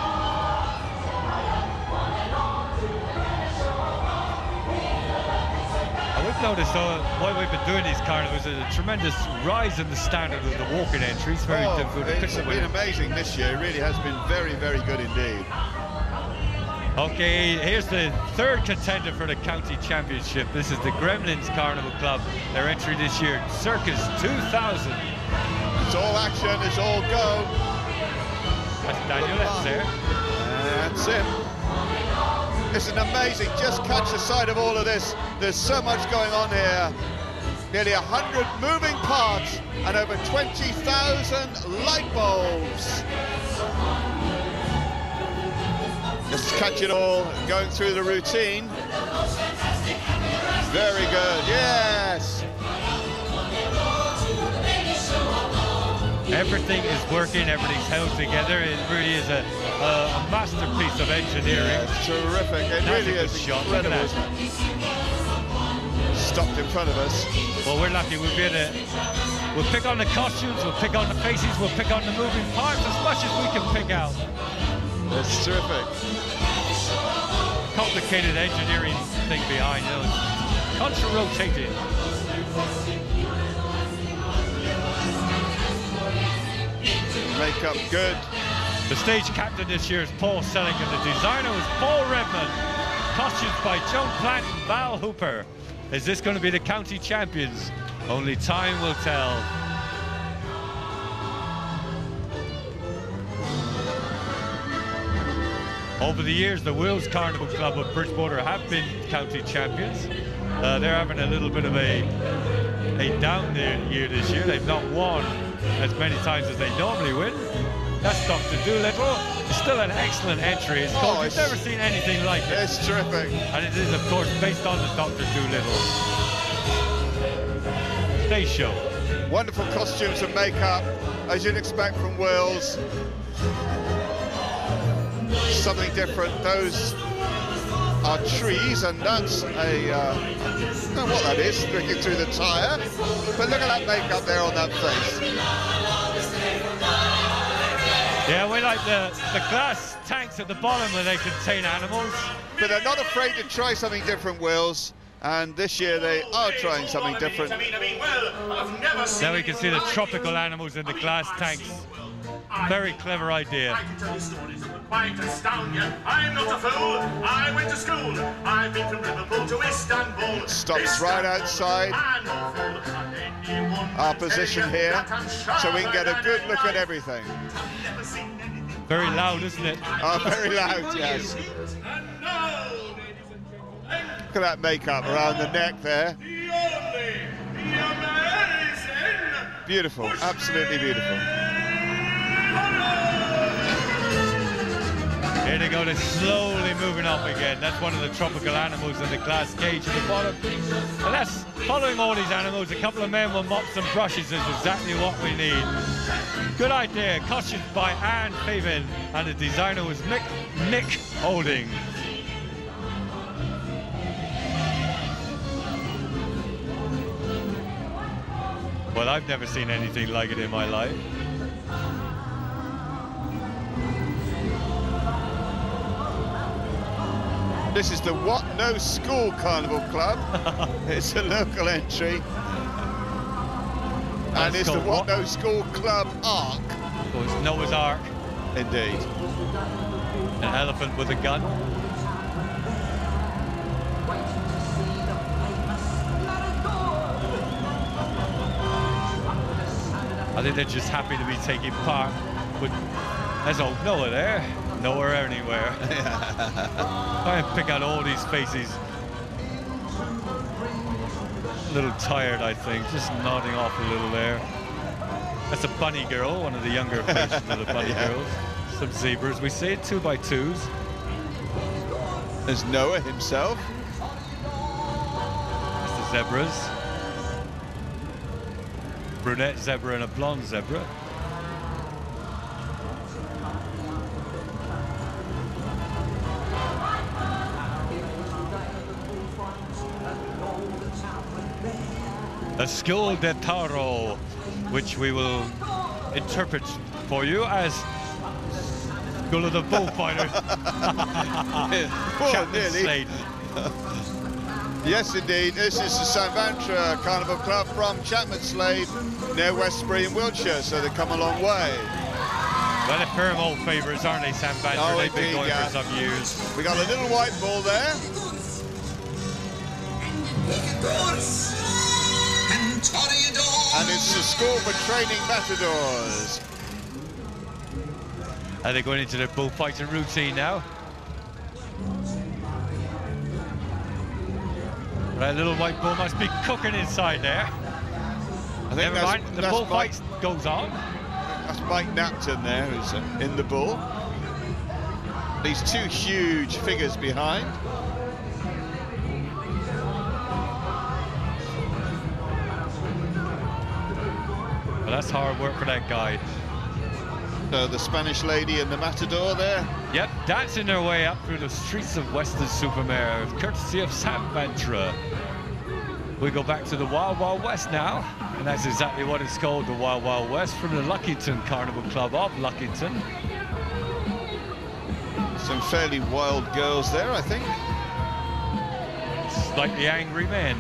And we've noticed, while we've been doing these carnivals, there's a tremendous rise in the standard of the walking entries. Very difficult to pick It's been amazing this year. It really has been very, very good indeed. Okay, here's the 3rd contender for the county championship. This is the Gremlins Carnival Club. Their entry this year, Circus 2000. It's all action, it's all go. That's Daniel Letts there. That's it. It's an amazing, just catch the sight of all of this. There's so much going on here. Nearly 100 moving parts and over 20,000 light bulbs. Just catch it all, going through the routine. Very good, yes! Everything is working, everything's held together. It really is a masterpiece of engineering. Yeah, it's terrific, it really is incredible. Stopped in front of us. Well, we're lucky, we'll pick on the costumes, we'll pick on the faces, we'll pick on the moving parts as much as we can pick out. That's terrific. Complicated engineering thing behind, you know, constant rotating. Makeup good. The stage captain this year is Paul Selling, and the designer is Paul Redmond. Costumes by Joan Platt and Val Hooper. Is this going to be the county champions? Only time will tell. Over the years, the Wills Carnival Club of Bridgewater have been county champions. They're having a little bit of a down year this year. They've not won as many times as they normally win. That's Dr. Doolittle. It's still an excellent entry. It's called, you've never seen anything like it. It's terrific. And it is, of course, based on the Dr. Doolittle stage show. Wonderful costumes and makeup, as you'd expect from Wills. Something different. Those are trees, and that's a I don't know what that is sticking through the tyre, but look at that makeup there on that face. Yeah, we like the glass tanks at the bottom where they contain animals, but they're not afraid to try something different, Wills, and this year they are trying something different. Now we can see the tropical animals in the glass tanks. Very clever idea. I can tell you stories that will quite astound you. I'm not a fool. I went to school. I've been from Liverpool to Istanbul. Stops right outside our position here, so we can get a good look at everything. Very loud, isn't it? Oh, very loud, yes. Look at that makeup around the neck there. Beautiful, absolutely beautiful. Here they go, they're slowly moving up again. That's one of the tropical animals in the glass cage at the bottom. And that's, following all these animals, a couple of men with mops and brushes is exactly what we need. Good idea. Costumes by Anne Pavin, and the designer was Nick Holding. Well, I've never seen anything like it in my life. This is the What No School Carnival Club. It's a local entry. And it's the What No School Club Ark. Oh, it's Noah's Ark. Indeed. An elephant with a gun. I think they're just happy to be taking part. But there's old Noah there. Nowhere anywhere. Try and pick out all these faces. A little tired, I think. Just nodding off a little there. That's a bunny girl, one of the younger faces of the bunny girls. Some zebras. We see it 2x2s. There's Noah himself. That's the zebras. Brunette zebra and a blonde zebra. A School de Taro, which we will interpret for you as School of the Bullfighters. Captain Slade. Yes, indeed. This is the St Vantra Carnival Club from Chapman Slade near Westbury in Wiltshire, so they've come a long way. Well, they're firm old favourites, aren't they, St Vantra? Oh, they've been indeed, going for some years. We got a little white ball there. And it's the school for training matadors. Are they going into their bullfighting routine now? That little white bull must be cooking inside there. I think Never mind, the bullfight goes on. That's Mike Napton there, who's in the bull. These two huge figures behind. Well, that's hard work for that guy. So the Spanish lady and the matador there. Yep, dancing their way up through the streets of Weston-super-Mare, courtesy of St Vantra. We go back to the Wild Wild West now, and that's exactly what it's called, the Wild Wild West, from the Luckington Carnival Club of Luckington. Some fairly wild girls there, I think. Slightly angry men.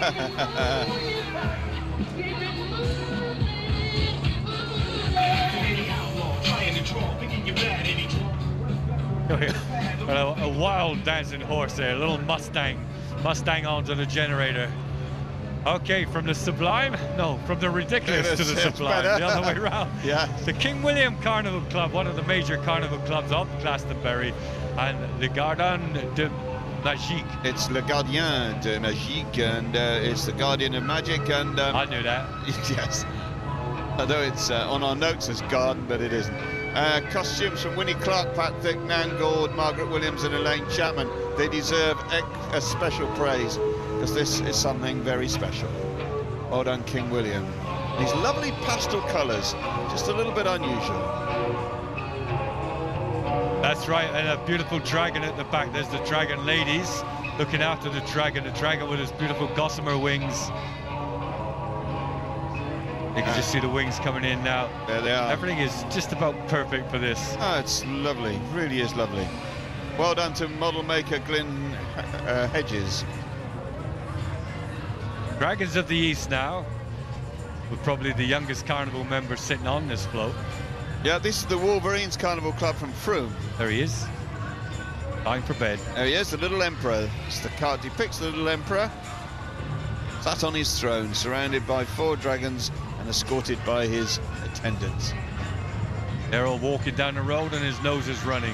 A wild dancing horse there, a little Mustang onto the generator. Okay, from the sublime, no, from the ridiculous to the sublime, the other way around. Yeah. The King William Carnival Club, one of the major carnival clubs of Glastonbury, and the Gardien de Magique. It's Le Gardien de Magique, and it's the Guardian of Magic, and... I knew that. Yes. Although it's on our notes as Garden, but it isn't. Costumes from Winnie Clark, Pat Thick, Nan Gord, Margaret Williams and Elaine Chapman. They deserve a special praise, because this is something very special. Well done, King William. These lovely pastel colours, just a little bit unusual. That's right, and a beautiful dragon at the back. There's the dragon ladies looking after the dragon with his beautiful gossamer wings. You can just see the wings coming in now. There they are. Everything is just about perfect for this. Oh, it's lovely, really is lovely. Well done to model maker Glyn Hedges. Dragons of the East now, with probably the youngest carnival member sitting on this float. Yeah, this is the Wolverines Carnival Club from Frome. There he is. Time for bed. There he is, the little emperor. It's the card depicts the little emperor sat on his throne, surrounded by 4 dragons and escorted by his attendants. They're all walking down the road and his nose is running.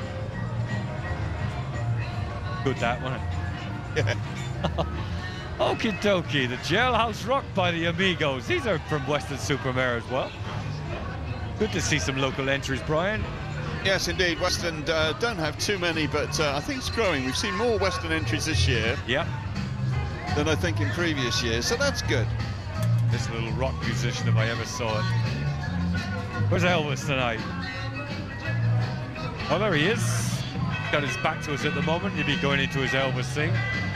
Good, that one. Yeah. Okie dokie, the Jailhouse Rock by the Amigos. These are from Weston-super-Mare as well. Good to see some local entries, Brian. Yes, indeed. Weston don't have too many, but I think it's growing. We've seen more Weston entries this year than I think in previous years, so that's good. This little rock musician, if I ever saw it. Where's Elvis tonight? Oh, there he is. Got his back to us at the moment. He'll be going into his Elvis thing.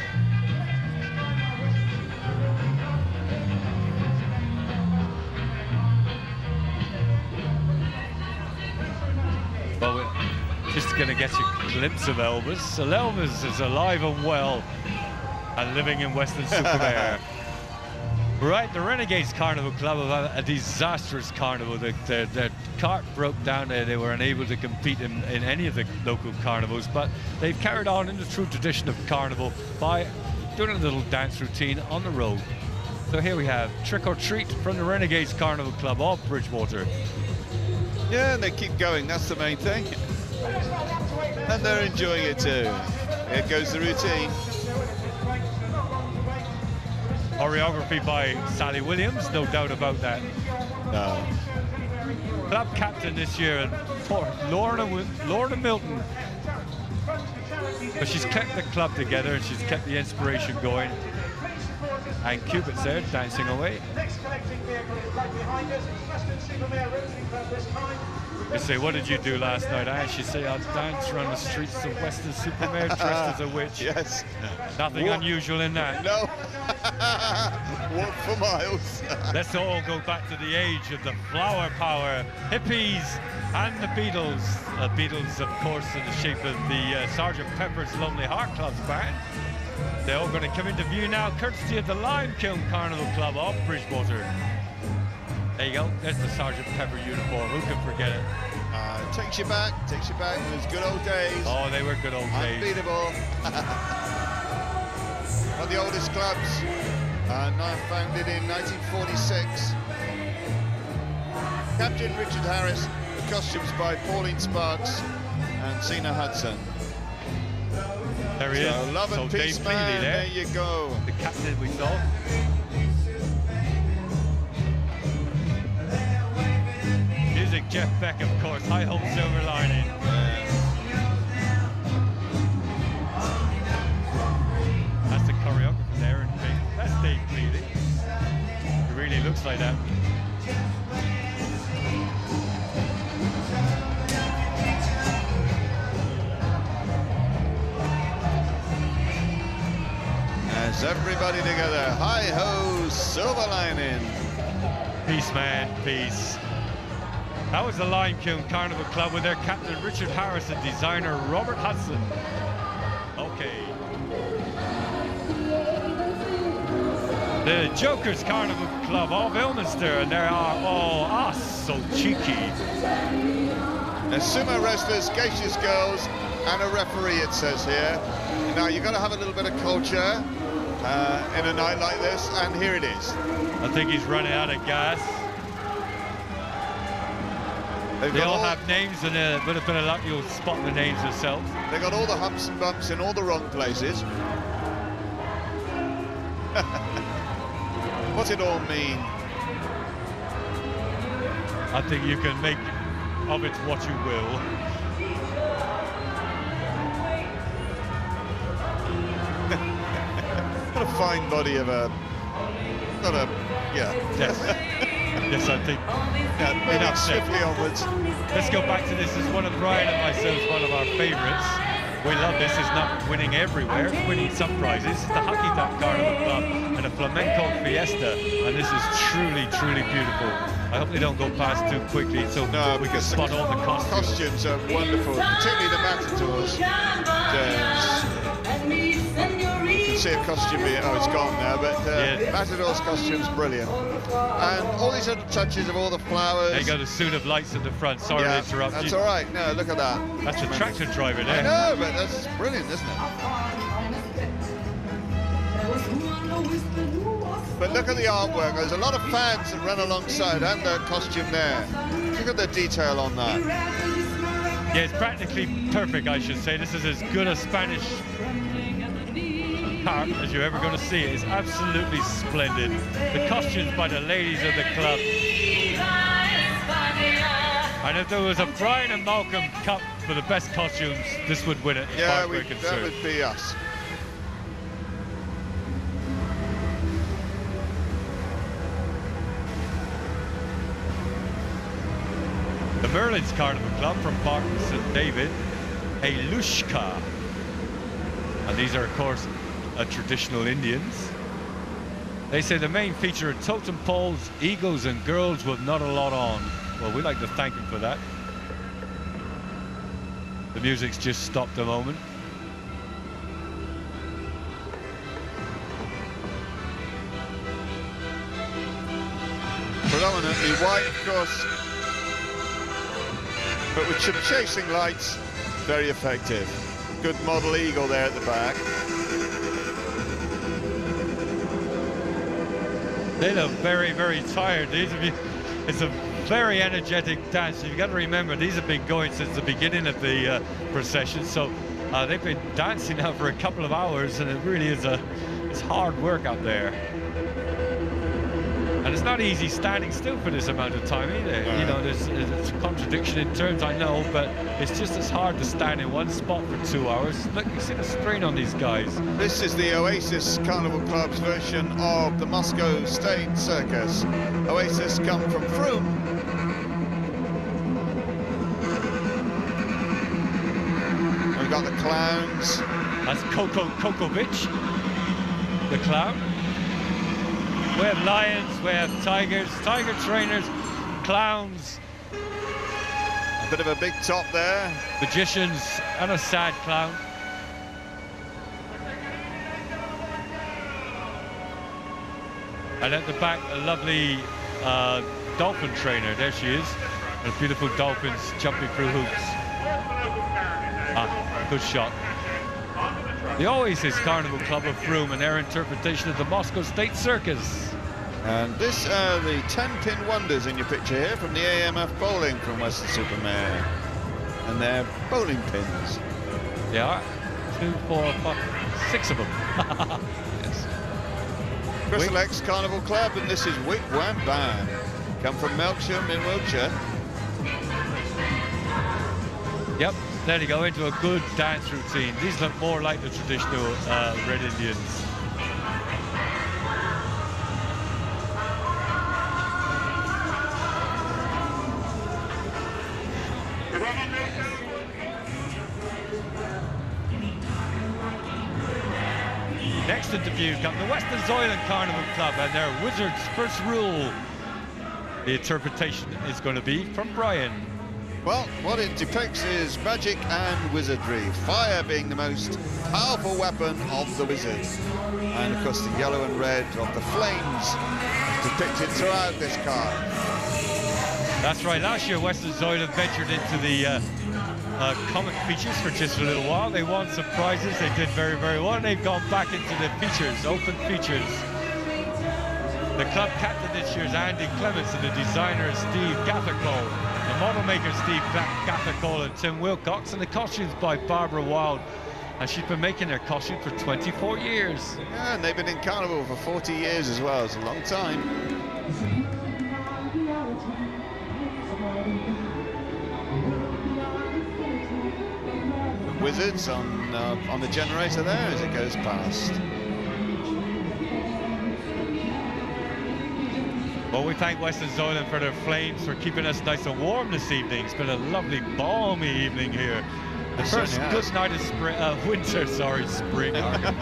Well, we're just going to get a glimpse of Elvis. So Elvis is alive and well and living in Weston-super-Mare. Right, the Renegades Carnival Club have had a disastrous carnival. Their cart broke down there. They were unable to compete in any of the local carnivals, but they've carried on in the true tradition of carnival by doing a little dance routine on the road. So here we have Trick or Treat from the Renegades Carnival Club of Bridgewater. Yeah, and they keep going, that's the main thing. And they're enjoying it too. Here goes the routine. Choreography by Sally Williams, no doubt about that. No. Club captain this year, Lorna Milton. But she's kept the club together and she's kept the inspiration going. And Cupid's there, dancing away. They say, what did you do last night? She say, I danced around the streets of Weston-super-Mare dressed as a witch. Yes. Nothing unusual in that. No. Walk for miles. Let's all go back to the age of the flower power, hippies and the Beatles. The Beatles, of course, in the shape of the Sgt. Pepper's Lonely Heart Club's band. They're all going to come into view now, courtesy of the Lime Kiln Carnival Club of Bridgewater. There you go, there's the Sgt. Pepper uniform, who can forget it? Takes you back to those good old days. Oh, they were good old days. Unbeatable. One of the oldest clubs, now founded in 1946. Captain Richard Harris, the costumes by Pauline Sparks and Cena Hudson. There he is. Love and Peace Dave Man, there you go. The captain we saw. Music, Jeff Beck, of course. High Hope Silver Lining. That's the choreographer there in pink. That's Dave Cleary. It really looks like that. As everybody together, hi-ho, silver lining. Peace, man, peace. That was the Lime Kiln Carnival Club with their captain Richard Harris and designer Robert Hudson. Okay. The Jokers Carnival Club of Ilminster, and they are so cheeky. There's sumo wrestlers, geishas girls, and a referee, it says here. Now, you've got to have a little bit of culture in a night like this, and here it is. I think he's running out of gas. They all have names, and with a bit of luck, you'll spot the names yourself. They got all the humps and bumps in all the wrong places. What's it all mean? I think you can make of it what you will. What a fine body of a... Not a... Yeah. Yes. Yes, I think. Yeah, enough swiftly onwards. Let's go back to this. As one of Brian and myself, one of our favourites. We love this. It's not winning everywhere. It's winning some prizes. It's the Hockey Duck Carnival Club and a Flamenco Fiesta. And this is truly, truly beautiful. I hope they don't go past too quickly so we can spot all the costumes. Costumes are wonderful, particularly the matadors. You can see a costume here. Oh, it's gone now, but yeah. Matador's costume's brilliant. And all these little touches of all the flowers. They got a suit of lights at the front. Sorry to interrupt you. That's all right. No, look at that. That's a tractor driver there. I know, but that's brilliant, isn't it? But look at the artwork. There's a lot of fans that run alongside and the costume there. Look at the detail on that. Yeah, it's practically perfect, I should say. This is as good a Spanish cart as you're ever going to see. It's absolutely splendid. The costumes by the ladies of the club. And if there was a Brian and Malcolm Cup for the best costumes, this would win it. Yeah, that would be us. The Merlin's Carnival Club from Barton St. David, a Lushka. And these are, of course, traditional Indians. They say the main feature are totem poles, eagles, and girls with not a lot on. Well, we'd like to thank them for that. The music's just stopped a moment. Predominantly white, of course. But with some chasing lights, very effective. Good model eagle there at the back. They look very, very tired. It's a very energetic dance. You've got to remember, these have been going since the beginning of the procession. So they've been dancing now for a couple of hours, and it really is it's hard work out there. And it's not easy standing still for this amount of time either. You know, there's a contradiction in terms, I know, but it's just as hard to stand in one spot for 2 hours. Look, you see the strain on these guys. This is the Oasis Carnival Club's version of the Moscow State Circus. Oasis come from Frome. We've got the clowns. That's Kokovic, the clown. We have lions, we have tigers, tiger trainers, clowns. A bit of a big top there. Magicians and a sad clown. And at the back, a lovely dolphin trainer. There she is. And beautiful dolphins jumping through hoops. Good shot. The Oasis Carnival Club of Frome and their interpretation of the Moscow State Circus. And this are the 10-pin wonders in your picture here from the AMF bowling from Weston-super-Mare. And they're bowling pins. They are. 2, 4, 5, 6 of them. Yes. Crystal X Carnival Club, and this is Wigwam Band. Come from Melksham in Wiltshire. Yep. There you go, into a good dance routine. These look more like the traditional Red Indians. Next interview comes the Weston-super-Mare Carnival Club and their Wizard's First Rule. The interpretation is going to be from Brian. Well, what it depicts is magic and wizardry, fire being the most powerful weapon of the wizard. And of course the yellow and red of the flames depicted throughout this card. That's right, last year Weston-super-Mare ventured into the comic features for just a little while. They won some prizes, they did very, very well, and they've gone back into the features, open features. The club captain this year is Andy Clements, and the designer is Steve Gathercole. The model maker Steve Gathercole and Tim Wilcox, and the costumes by Barbara Wild. And she's been making their costume for 24 years. Yeah, and they've been in Carnival for 40 years as well. It's a long time. The wizards on the generator there as it goes past. Well, we thank Weston-super-Mare for their flames for keeping us nice and warm this evening. It's been a lovely, balmy evening here. The first good night of spring, winter, sorry, spring.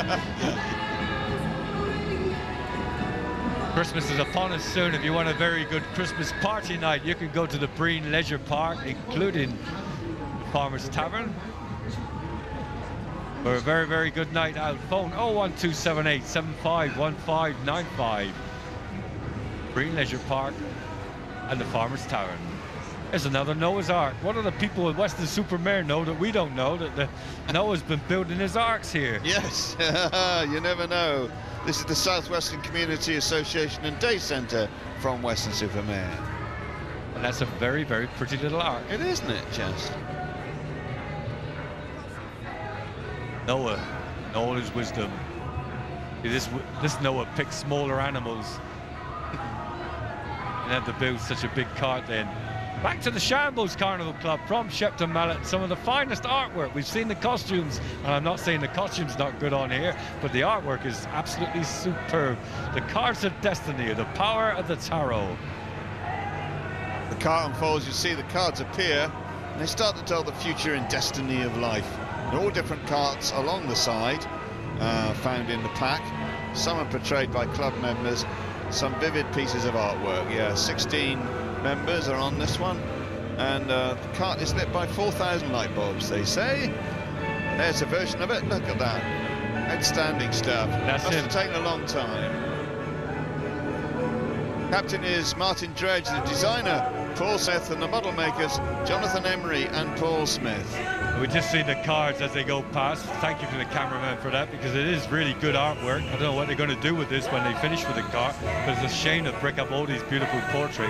Christmas is upon us soon. If you want a very good Christmas party night, you can go to the Breen Leisure Park, including the Farmer's Tavern. for a very, very good night out. Phone 01278 751595. Green Leisure Park and the Farmers Tavern. There's another Noah's Ark. What do the people at Weston-super-Mare know that we don't know? That Noah's been building his arks here. Yes, you never know. This is the Southwestern Community Association and Day Centre from Weston-super-Mare. And that's a very, very pretty little ark. It is, isn't it, just? Noah, in all his wisdom. This Noah picked smaller animals. And had to build such a big cart then. Back to the Shambles Carnival Club from Shepton Mallet. Some of the finest artwork. We've seen the costumes, and I'm not saying the costume's not good on here, but the artwork is absolutely superb. The cards of destiny, the power of the tarot. The card unfolds, you see the cards appear, and they start to tell the future and destiny of life. They're all different cards along the side, found in the pack. Some are portrayed by club members, some vivid pieces of artwork. Yeah, 16 members are on this one, and the cart is lit by 4,000 light bulbs, they say. There's a version of it. Look at that. Outstanding stuff. Must have taken a long time. Captain is Martin Dredge, the designer, Paul Smith, and the model makers, Jonathan Emery and Paul Smith. We just see the cards as they go past. Thank you to the cameraman for that, because it is really good artwork. I don't know what they're going to do with this when they finish with the cart, but it's a shame to break up all these beautiful portraits.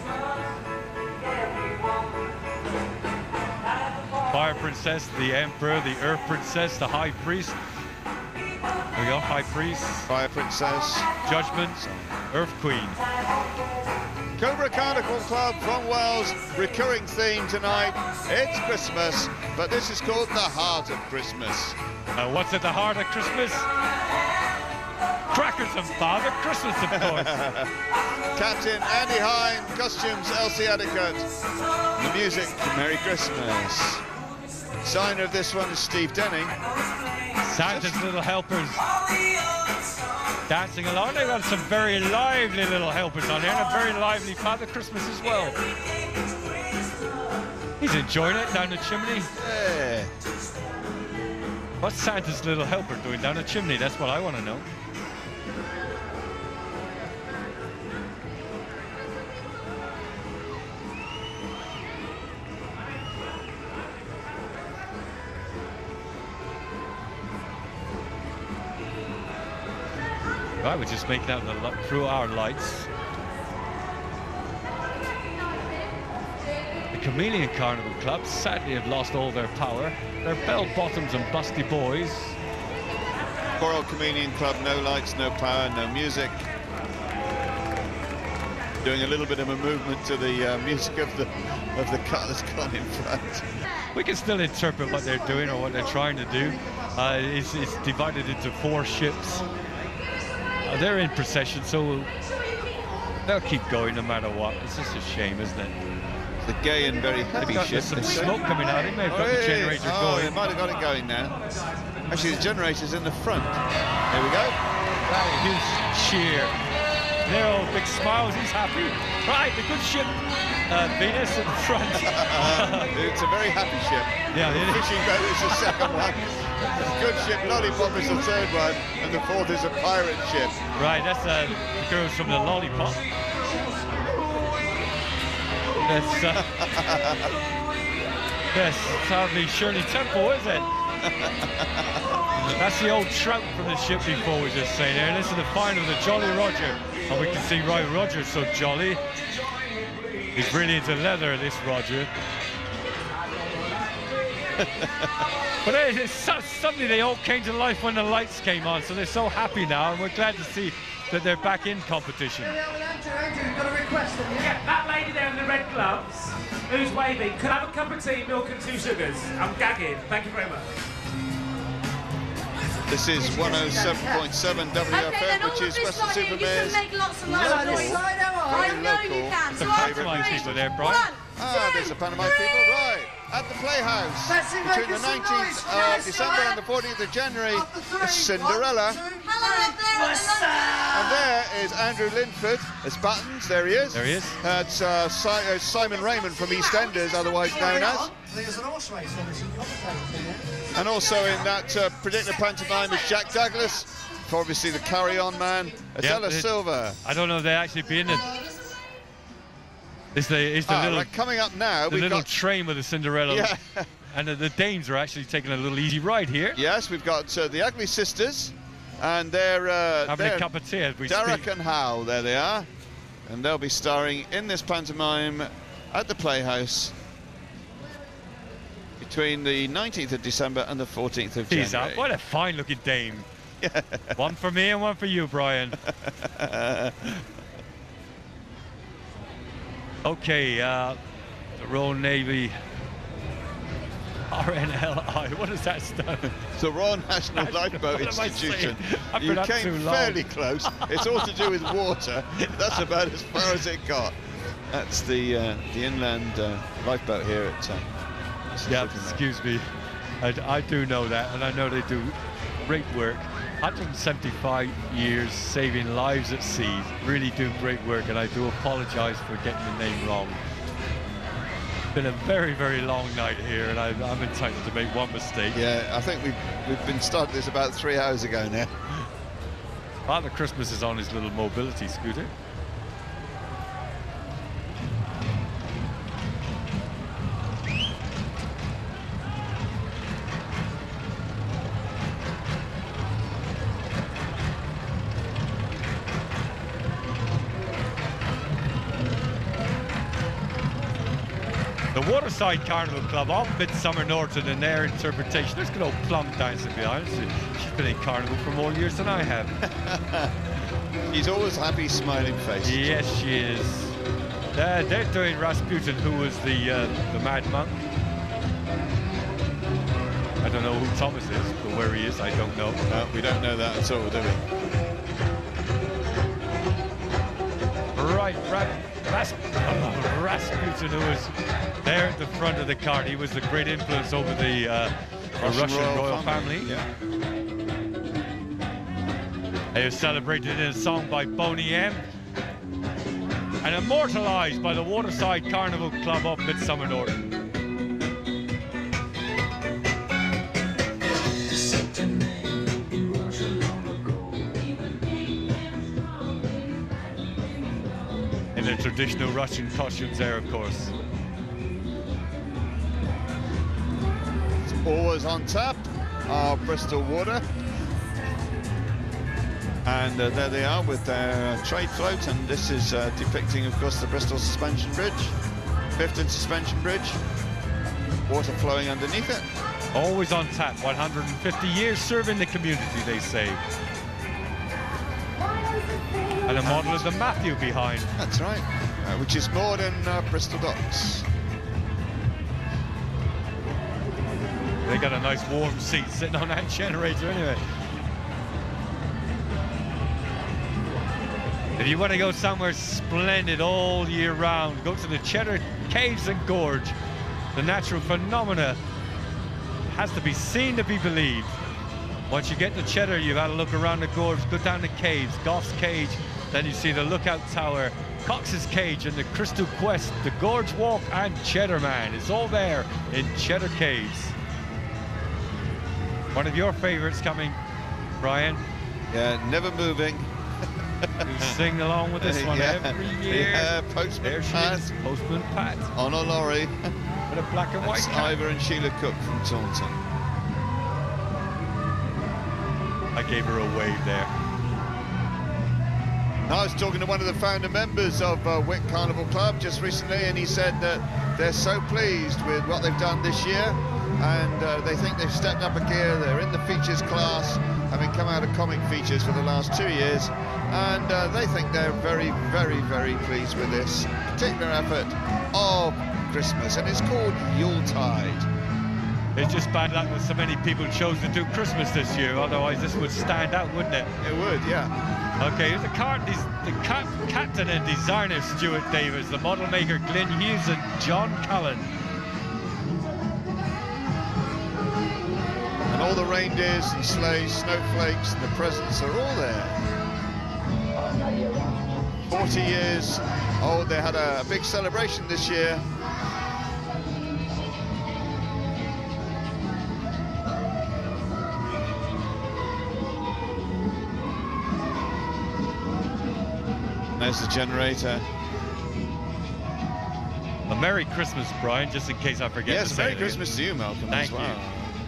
Fire Princess, the Emperor, the Earth Princess, the High Priest. There we go, High Priest. Fire Princess. Judgment, Earth Queen. Cobra Carnival Club from Wales, recurring theme tonight. It's Christmas, but this is called the Heart of Christmas. What's at the heart of Christmas? Crackers and Father Christmas, of course. Captain Andy Hine, costumes Elsie Adequate. The music, Merry Christmas. Designer of this one is Steve Denning. Santa's little helpers dancing along. They've got some very lively little helpers on there, and a very lively Father Christmas as well. He's enjoying it down the chimney. Yeah. What's Santa's little helper doing down the chimney? That's what I want to know. Right, we're just making out through our lights. The Chameleon Carnival Club sadly have lost all their power. They're bell-bottoms and busty boys. Poor old Chameleon Club, no lights, no power, no music. Doing a little bit of a movement to the music of the car that's gone in front. We can still interpret what they're doing or what they're trying to do. It's divided into 4 ships. They're in procession, so they'll keep going no matter what. It's just a shame, isn't it? The gay and very heavy ship. There's some smoke coming out. They may have got the generator going. They might have got it going now. Actually, the generator's in the front. There we go. His cheer. They're all big smiles. He's happy. Right, the good ship, Venus in front. It's a very happy ship. Yeah, the fishing boat is the second one. The good ship, Lollipop, is the third one, and the fourth is a pirate ship. Right, that's the girls from the Lollipop. That's yes, hardly Shirley Temple, is it? That's the old trout from the ship before, we just saying there. This is the final of the Jolly Roger, and we can see Roy Roger's so jolly. He's really into leather, this Roger. But suddenly they all came to life when the lights came on, so they're so happy now, and we're glad to see that they're back in competition. Andrew, you've got a request, have you? Yeah, that lady there in the red gloves, who's waving, could I have a cup of tea, milk and 2 sugars? I'm gagging. Thank you very much. This is 107.7 WFM, which is Weston-super-Mare's local. I know you can. So pantomime people there, Brian. There's the pantomime people, right. At the Playhouse, between the 19th of December and the 14th of January, Cinderella. And there is Andrew Linford as Buttons, there he is. There he is. That's Simon Raymond from EastEnders, otherwise known as. There's an horse race on this in there. And also in that predictor pantomime is Jack Douglas, for obviously the carry-on man, Adela Silva. I don't know if they actually be in it. Is the little right, coming up now? The little train with the Cinderella. Yeah. And the Danes are actually taking a little easy ride here. Yes, we've got the Ugly Sisters, and they're having a cup of tea as we Derek speak. and Hal, there they are, and they'll be starring in this pantomime at the Playhouse between the 19th of December and the 14th of January. What a fine-looking dame. Yeah. One for me and one for you, Brian. Okay, the Royal Navy RNLI, what does that stand for? The Royal National Lifeboat Institution. You came fairly close. It's all to do with water. That's about as far as it got. That's the inland lifeboat here at yeah, excuse me. I do know that, and I know they do great work. 175 years saving lives at sea. Really do great work, and I do apologise for getting the name wrong. It's been a very, very long night here, and I'm entitled to make one mistake. Yeah, I think we've been starting this about 3 hours ago now. Father Christmas is on his little mobility scooter. The Waterside Carnival Club on Midsummer Norton in their interpretation. There's good old Plum dancing behind us. She's been in Carnival for more years than I have. She's always happy, smiling face. Yes, she is. They're doing Rasputin, who was the Mad Monk. I don't know who Thomas is, but where he is, I don't know. No, we don't know that at all, do we? Right, Rasputin, who was there at the front of the cart. He was the great influence over the Russian royal family. Yeah. They were celebrated in a song by Boney M. and immortalised by the Waterside Carnival Club of Midsummer Norton. In their traditional Russian costumes there, of course. It's always on tap, our Bristol water. And there they are with their trade float, and this is depicting, of course, the Bristol Suspension Bridge, Clifton Suspension Bridge, water flowing underneath it. Always on tap, 150 years serving the community, they say. And a model of the Matthew behind. That's right, which is moored in Bristol Docks. They got a nice warm seat sitting on that generator anyway. If you want to go somewhere splendid all year round, go to the Cheddar Caves and Gorge. The natural phenomena has to be seen to be believed. Once you get to Cheddar, you've got to look around the gorge, go down the caves, Goff's Cage, then you see the Lookout Tower, Cox's Cage, and the Crystal Quest, the Gorge Walk, and Cheddar Man. It's all there in Cheddar Caves. One of your favorites coming, Brian. Yeah, Never Moving. You sing along with this one every year. Yeah, Postman there she Pat. is, Postman Pat. On a lorry. With a black and white That's cap. Ivor and Sheila Cook from Taunton. I gave her a wave there. I was talking to one of the founder members of Wick Carnival Club just recently, and he said that they're so pleased with what they've done this year, and they think they've stepped up a gear. They're in the features class, having come out of comic features for the last 2 years, and they think they're very, very, very pleased with this particular effort of Christmas, and it's called Yuletide. It's just bad luck that so many people chose to do Christmas this year, otherwise this would stand out, wouldn't it? It would, yeah. Okay, here's the captain and designer Stuart Davis, the model maker Glyn Hughes and John Cullen. And all the reindeers and sleighs, snowflakes, and the presents are all there. 40 years old, they had a big celebration this year. There's the generator. A Merry Christmas, Brian, just in case I forget. Yes, to say Merry it Christmas to you, Malcolm, Thank as well. you.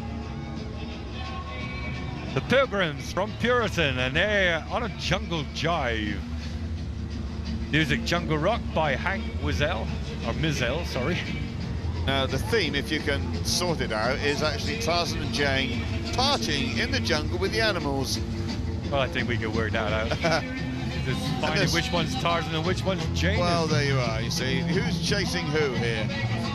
The Pilgrims from Puritan, and they're on a jungle jive. Music Jungle Rock by Hank Wiesel, or Mizell, sorry. Now, the theme, if you can sort it out, is actually Tarzan and Jane partying in the jungle with the animals. Well, I think we can work that out. Just finding which one's Tarzan and which one's Jane. Well, there you are, you see. Who's chasing who here?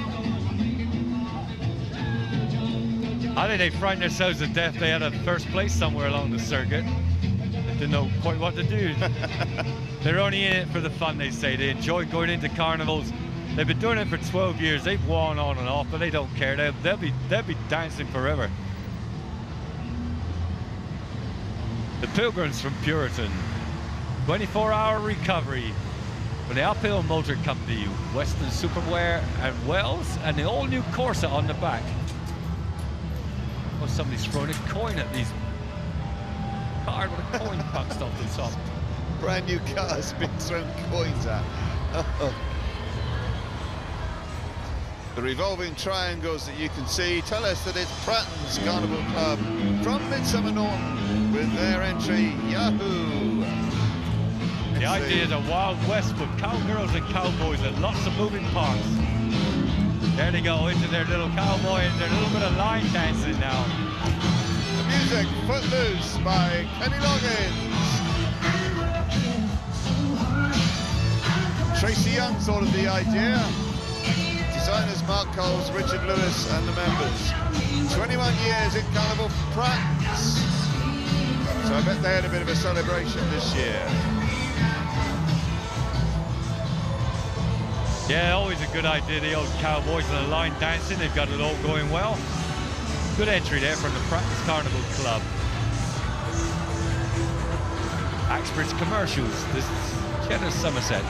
I think they frightened themselves to death. They had a first place somewhere along the circuit. They didn't know quite what to do. They're only in it for the fun, they say. They enjoy going into carnivals. They've been doing it for 12 years. They've won on and off, but they don't care. They'll be dancing forever. The Pilgrims from Puritan. 24-hour recovery for the Uphill Motor Company, Weston-super-Mare and Wells, and the all-new Corsa on the back. Oh, somebody's throwing a coin at these cars with a coin boxed off the top. Brand new car's been thrown coins at. The revolving triangles that you can see tell us that it's Pratton's Carnival Club from Midsummer Norton with their entry, Yahoo! The idea is a Wild West with cowgirls and cowboys and lots of moving parts. There they go into their little cowboy and their little bit of line dancing now. The music, Footloose by Kenny Loggins. Tracy Young thought of the idea. Designers Mark Coles, Richard Lewis and the members. 21 years in Carnival for Pratt's. So I bet they had a bit of a celebration this year. Yeah, always a good idea, the old cowboys and the line dancing. They've got it all going well. Good entry there from the Pratt's Carnival Club. Axbridge commercials. This is Cheddar Somerset.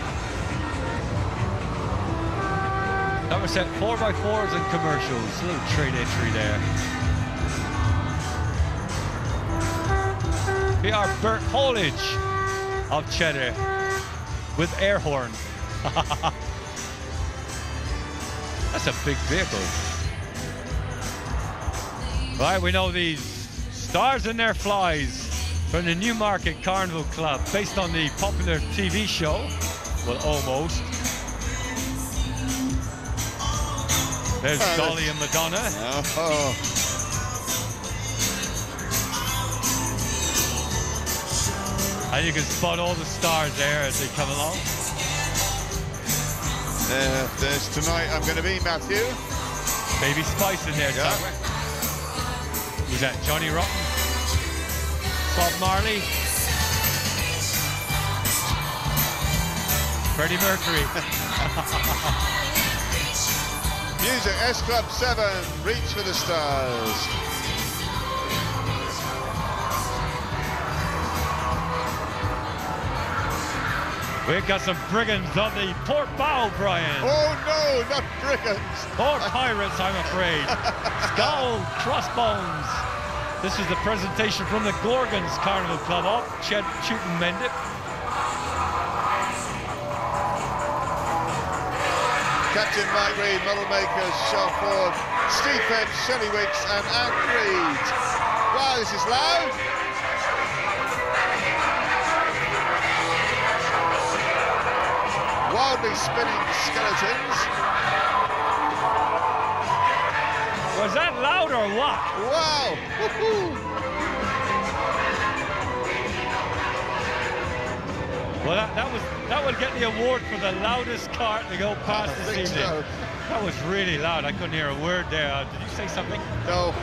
Somerset 4x4s and commercials. A little trade entry there. PR Bert Haulage of Cheddar with air horn. That's a big vehicle. Right, we know these stars and their flies from the Newmarket Carnival Club, based on the popular TV show. Well, almost. There's Dolly and Madonna. Oh. And you can spot all the stars there as they come along. There's Tonight I'm Gonna Be, Matthew. Baby Spice in there somewhere. Who's that? Johnny Rotten? Bob Marley? Freddie Mercury? Music, S Club 7, Reach for the Stars. We've got some brigands on the port bow, Brian. Oh no, not brigands. Or pirates, I'm afraid. Skull, crossbones. This is the presentation from the Gorgons Carnival Club off Chewton Mendip. Captain Mike Reed, model makers, Sean Ford, Steve Pence, Shelley Wicks and Anne Reed. Wow, this is loud. Wildly spinning skeletons. Was that loud or what? Wow! Woohoo! Well, that would get the award for the loudest cart to go past this evening. So. That was really loud. I couldn't hear a word there. Did you say something? No.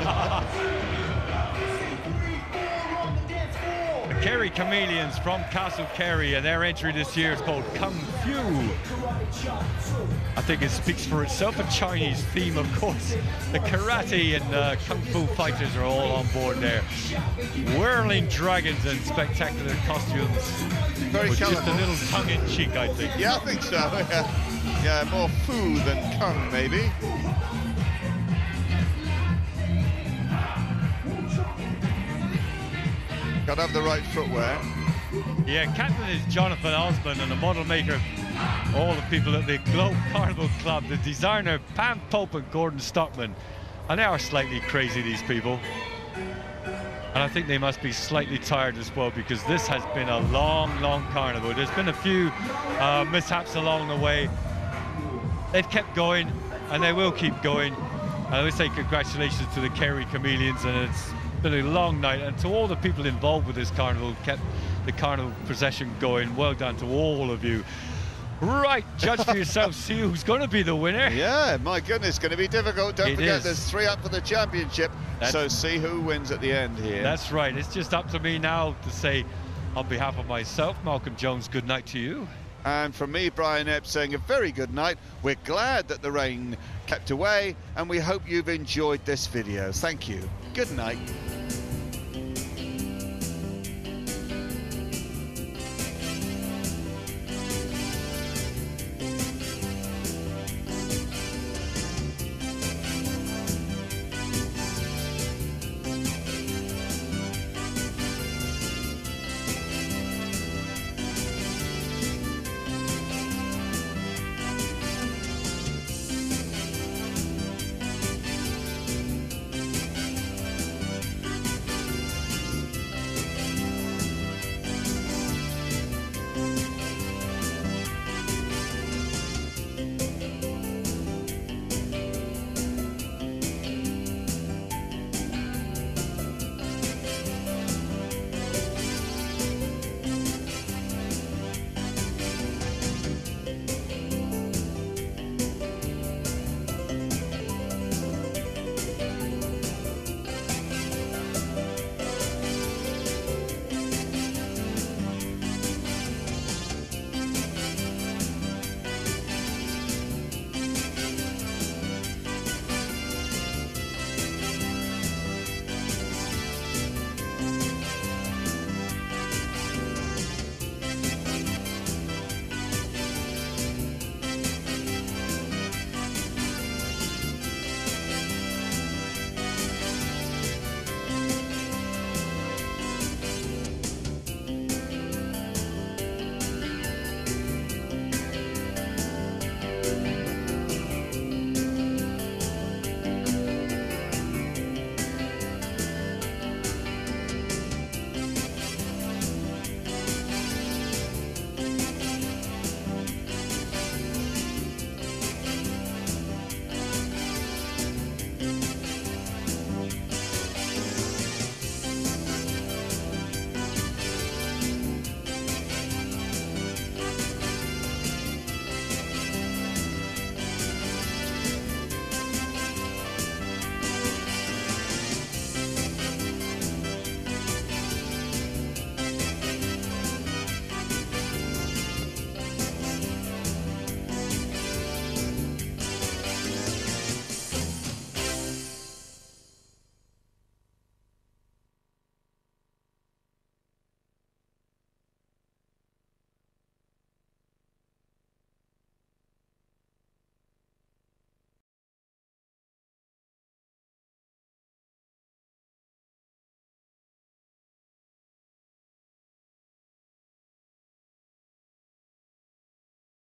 The Kerry Chameleons from Castle Kerry, and their entry this year is called Kung Fu. I think it speaks for itself. A Chinese theme, of course. The karate and kung fu fighters are all on board there. Whirling dragons and spectacular costumes. Very with colourful. Just a little tongue-in-cheek, I think. Yeah, I think so. Yeah, more fu than kung, maybe. Got to have the right footwear. Yeah, captain is Jonathan Osmond, and the model maker, all the people at the Globe Carnival Club, the designer Pam Pope and Gordon Stockman. And they are slightly crazy, these people. And I think they must be slightly tired as well, because this has been a long, long carnival. There's been a few mishaps along the way. They've kept going, and they will keep going. And I would say congratulations to the Kerry Chameleons, and it's been a long night. And to all the people involved with this carnival, kept the carnival procession going. Well done to all of you. Right, judge for yourself, see who's going to be the winner. Yeah, my goodness, it's going to be difficult. Don't forget, there's 3 up for the championship. So see who wins at the end here. That's right. It's just up to me now to say, on behalf of myself, Malcolm Jones, good night to you. And from me, Brian Epps, saying a very good night. We're glad that the rain kept away, and we hope you've enjoyed this video. Thank you. Good night.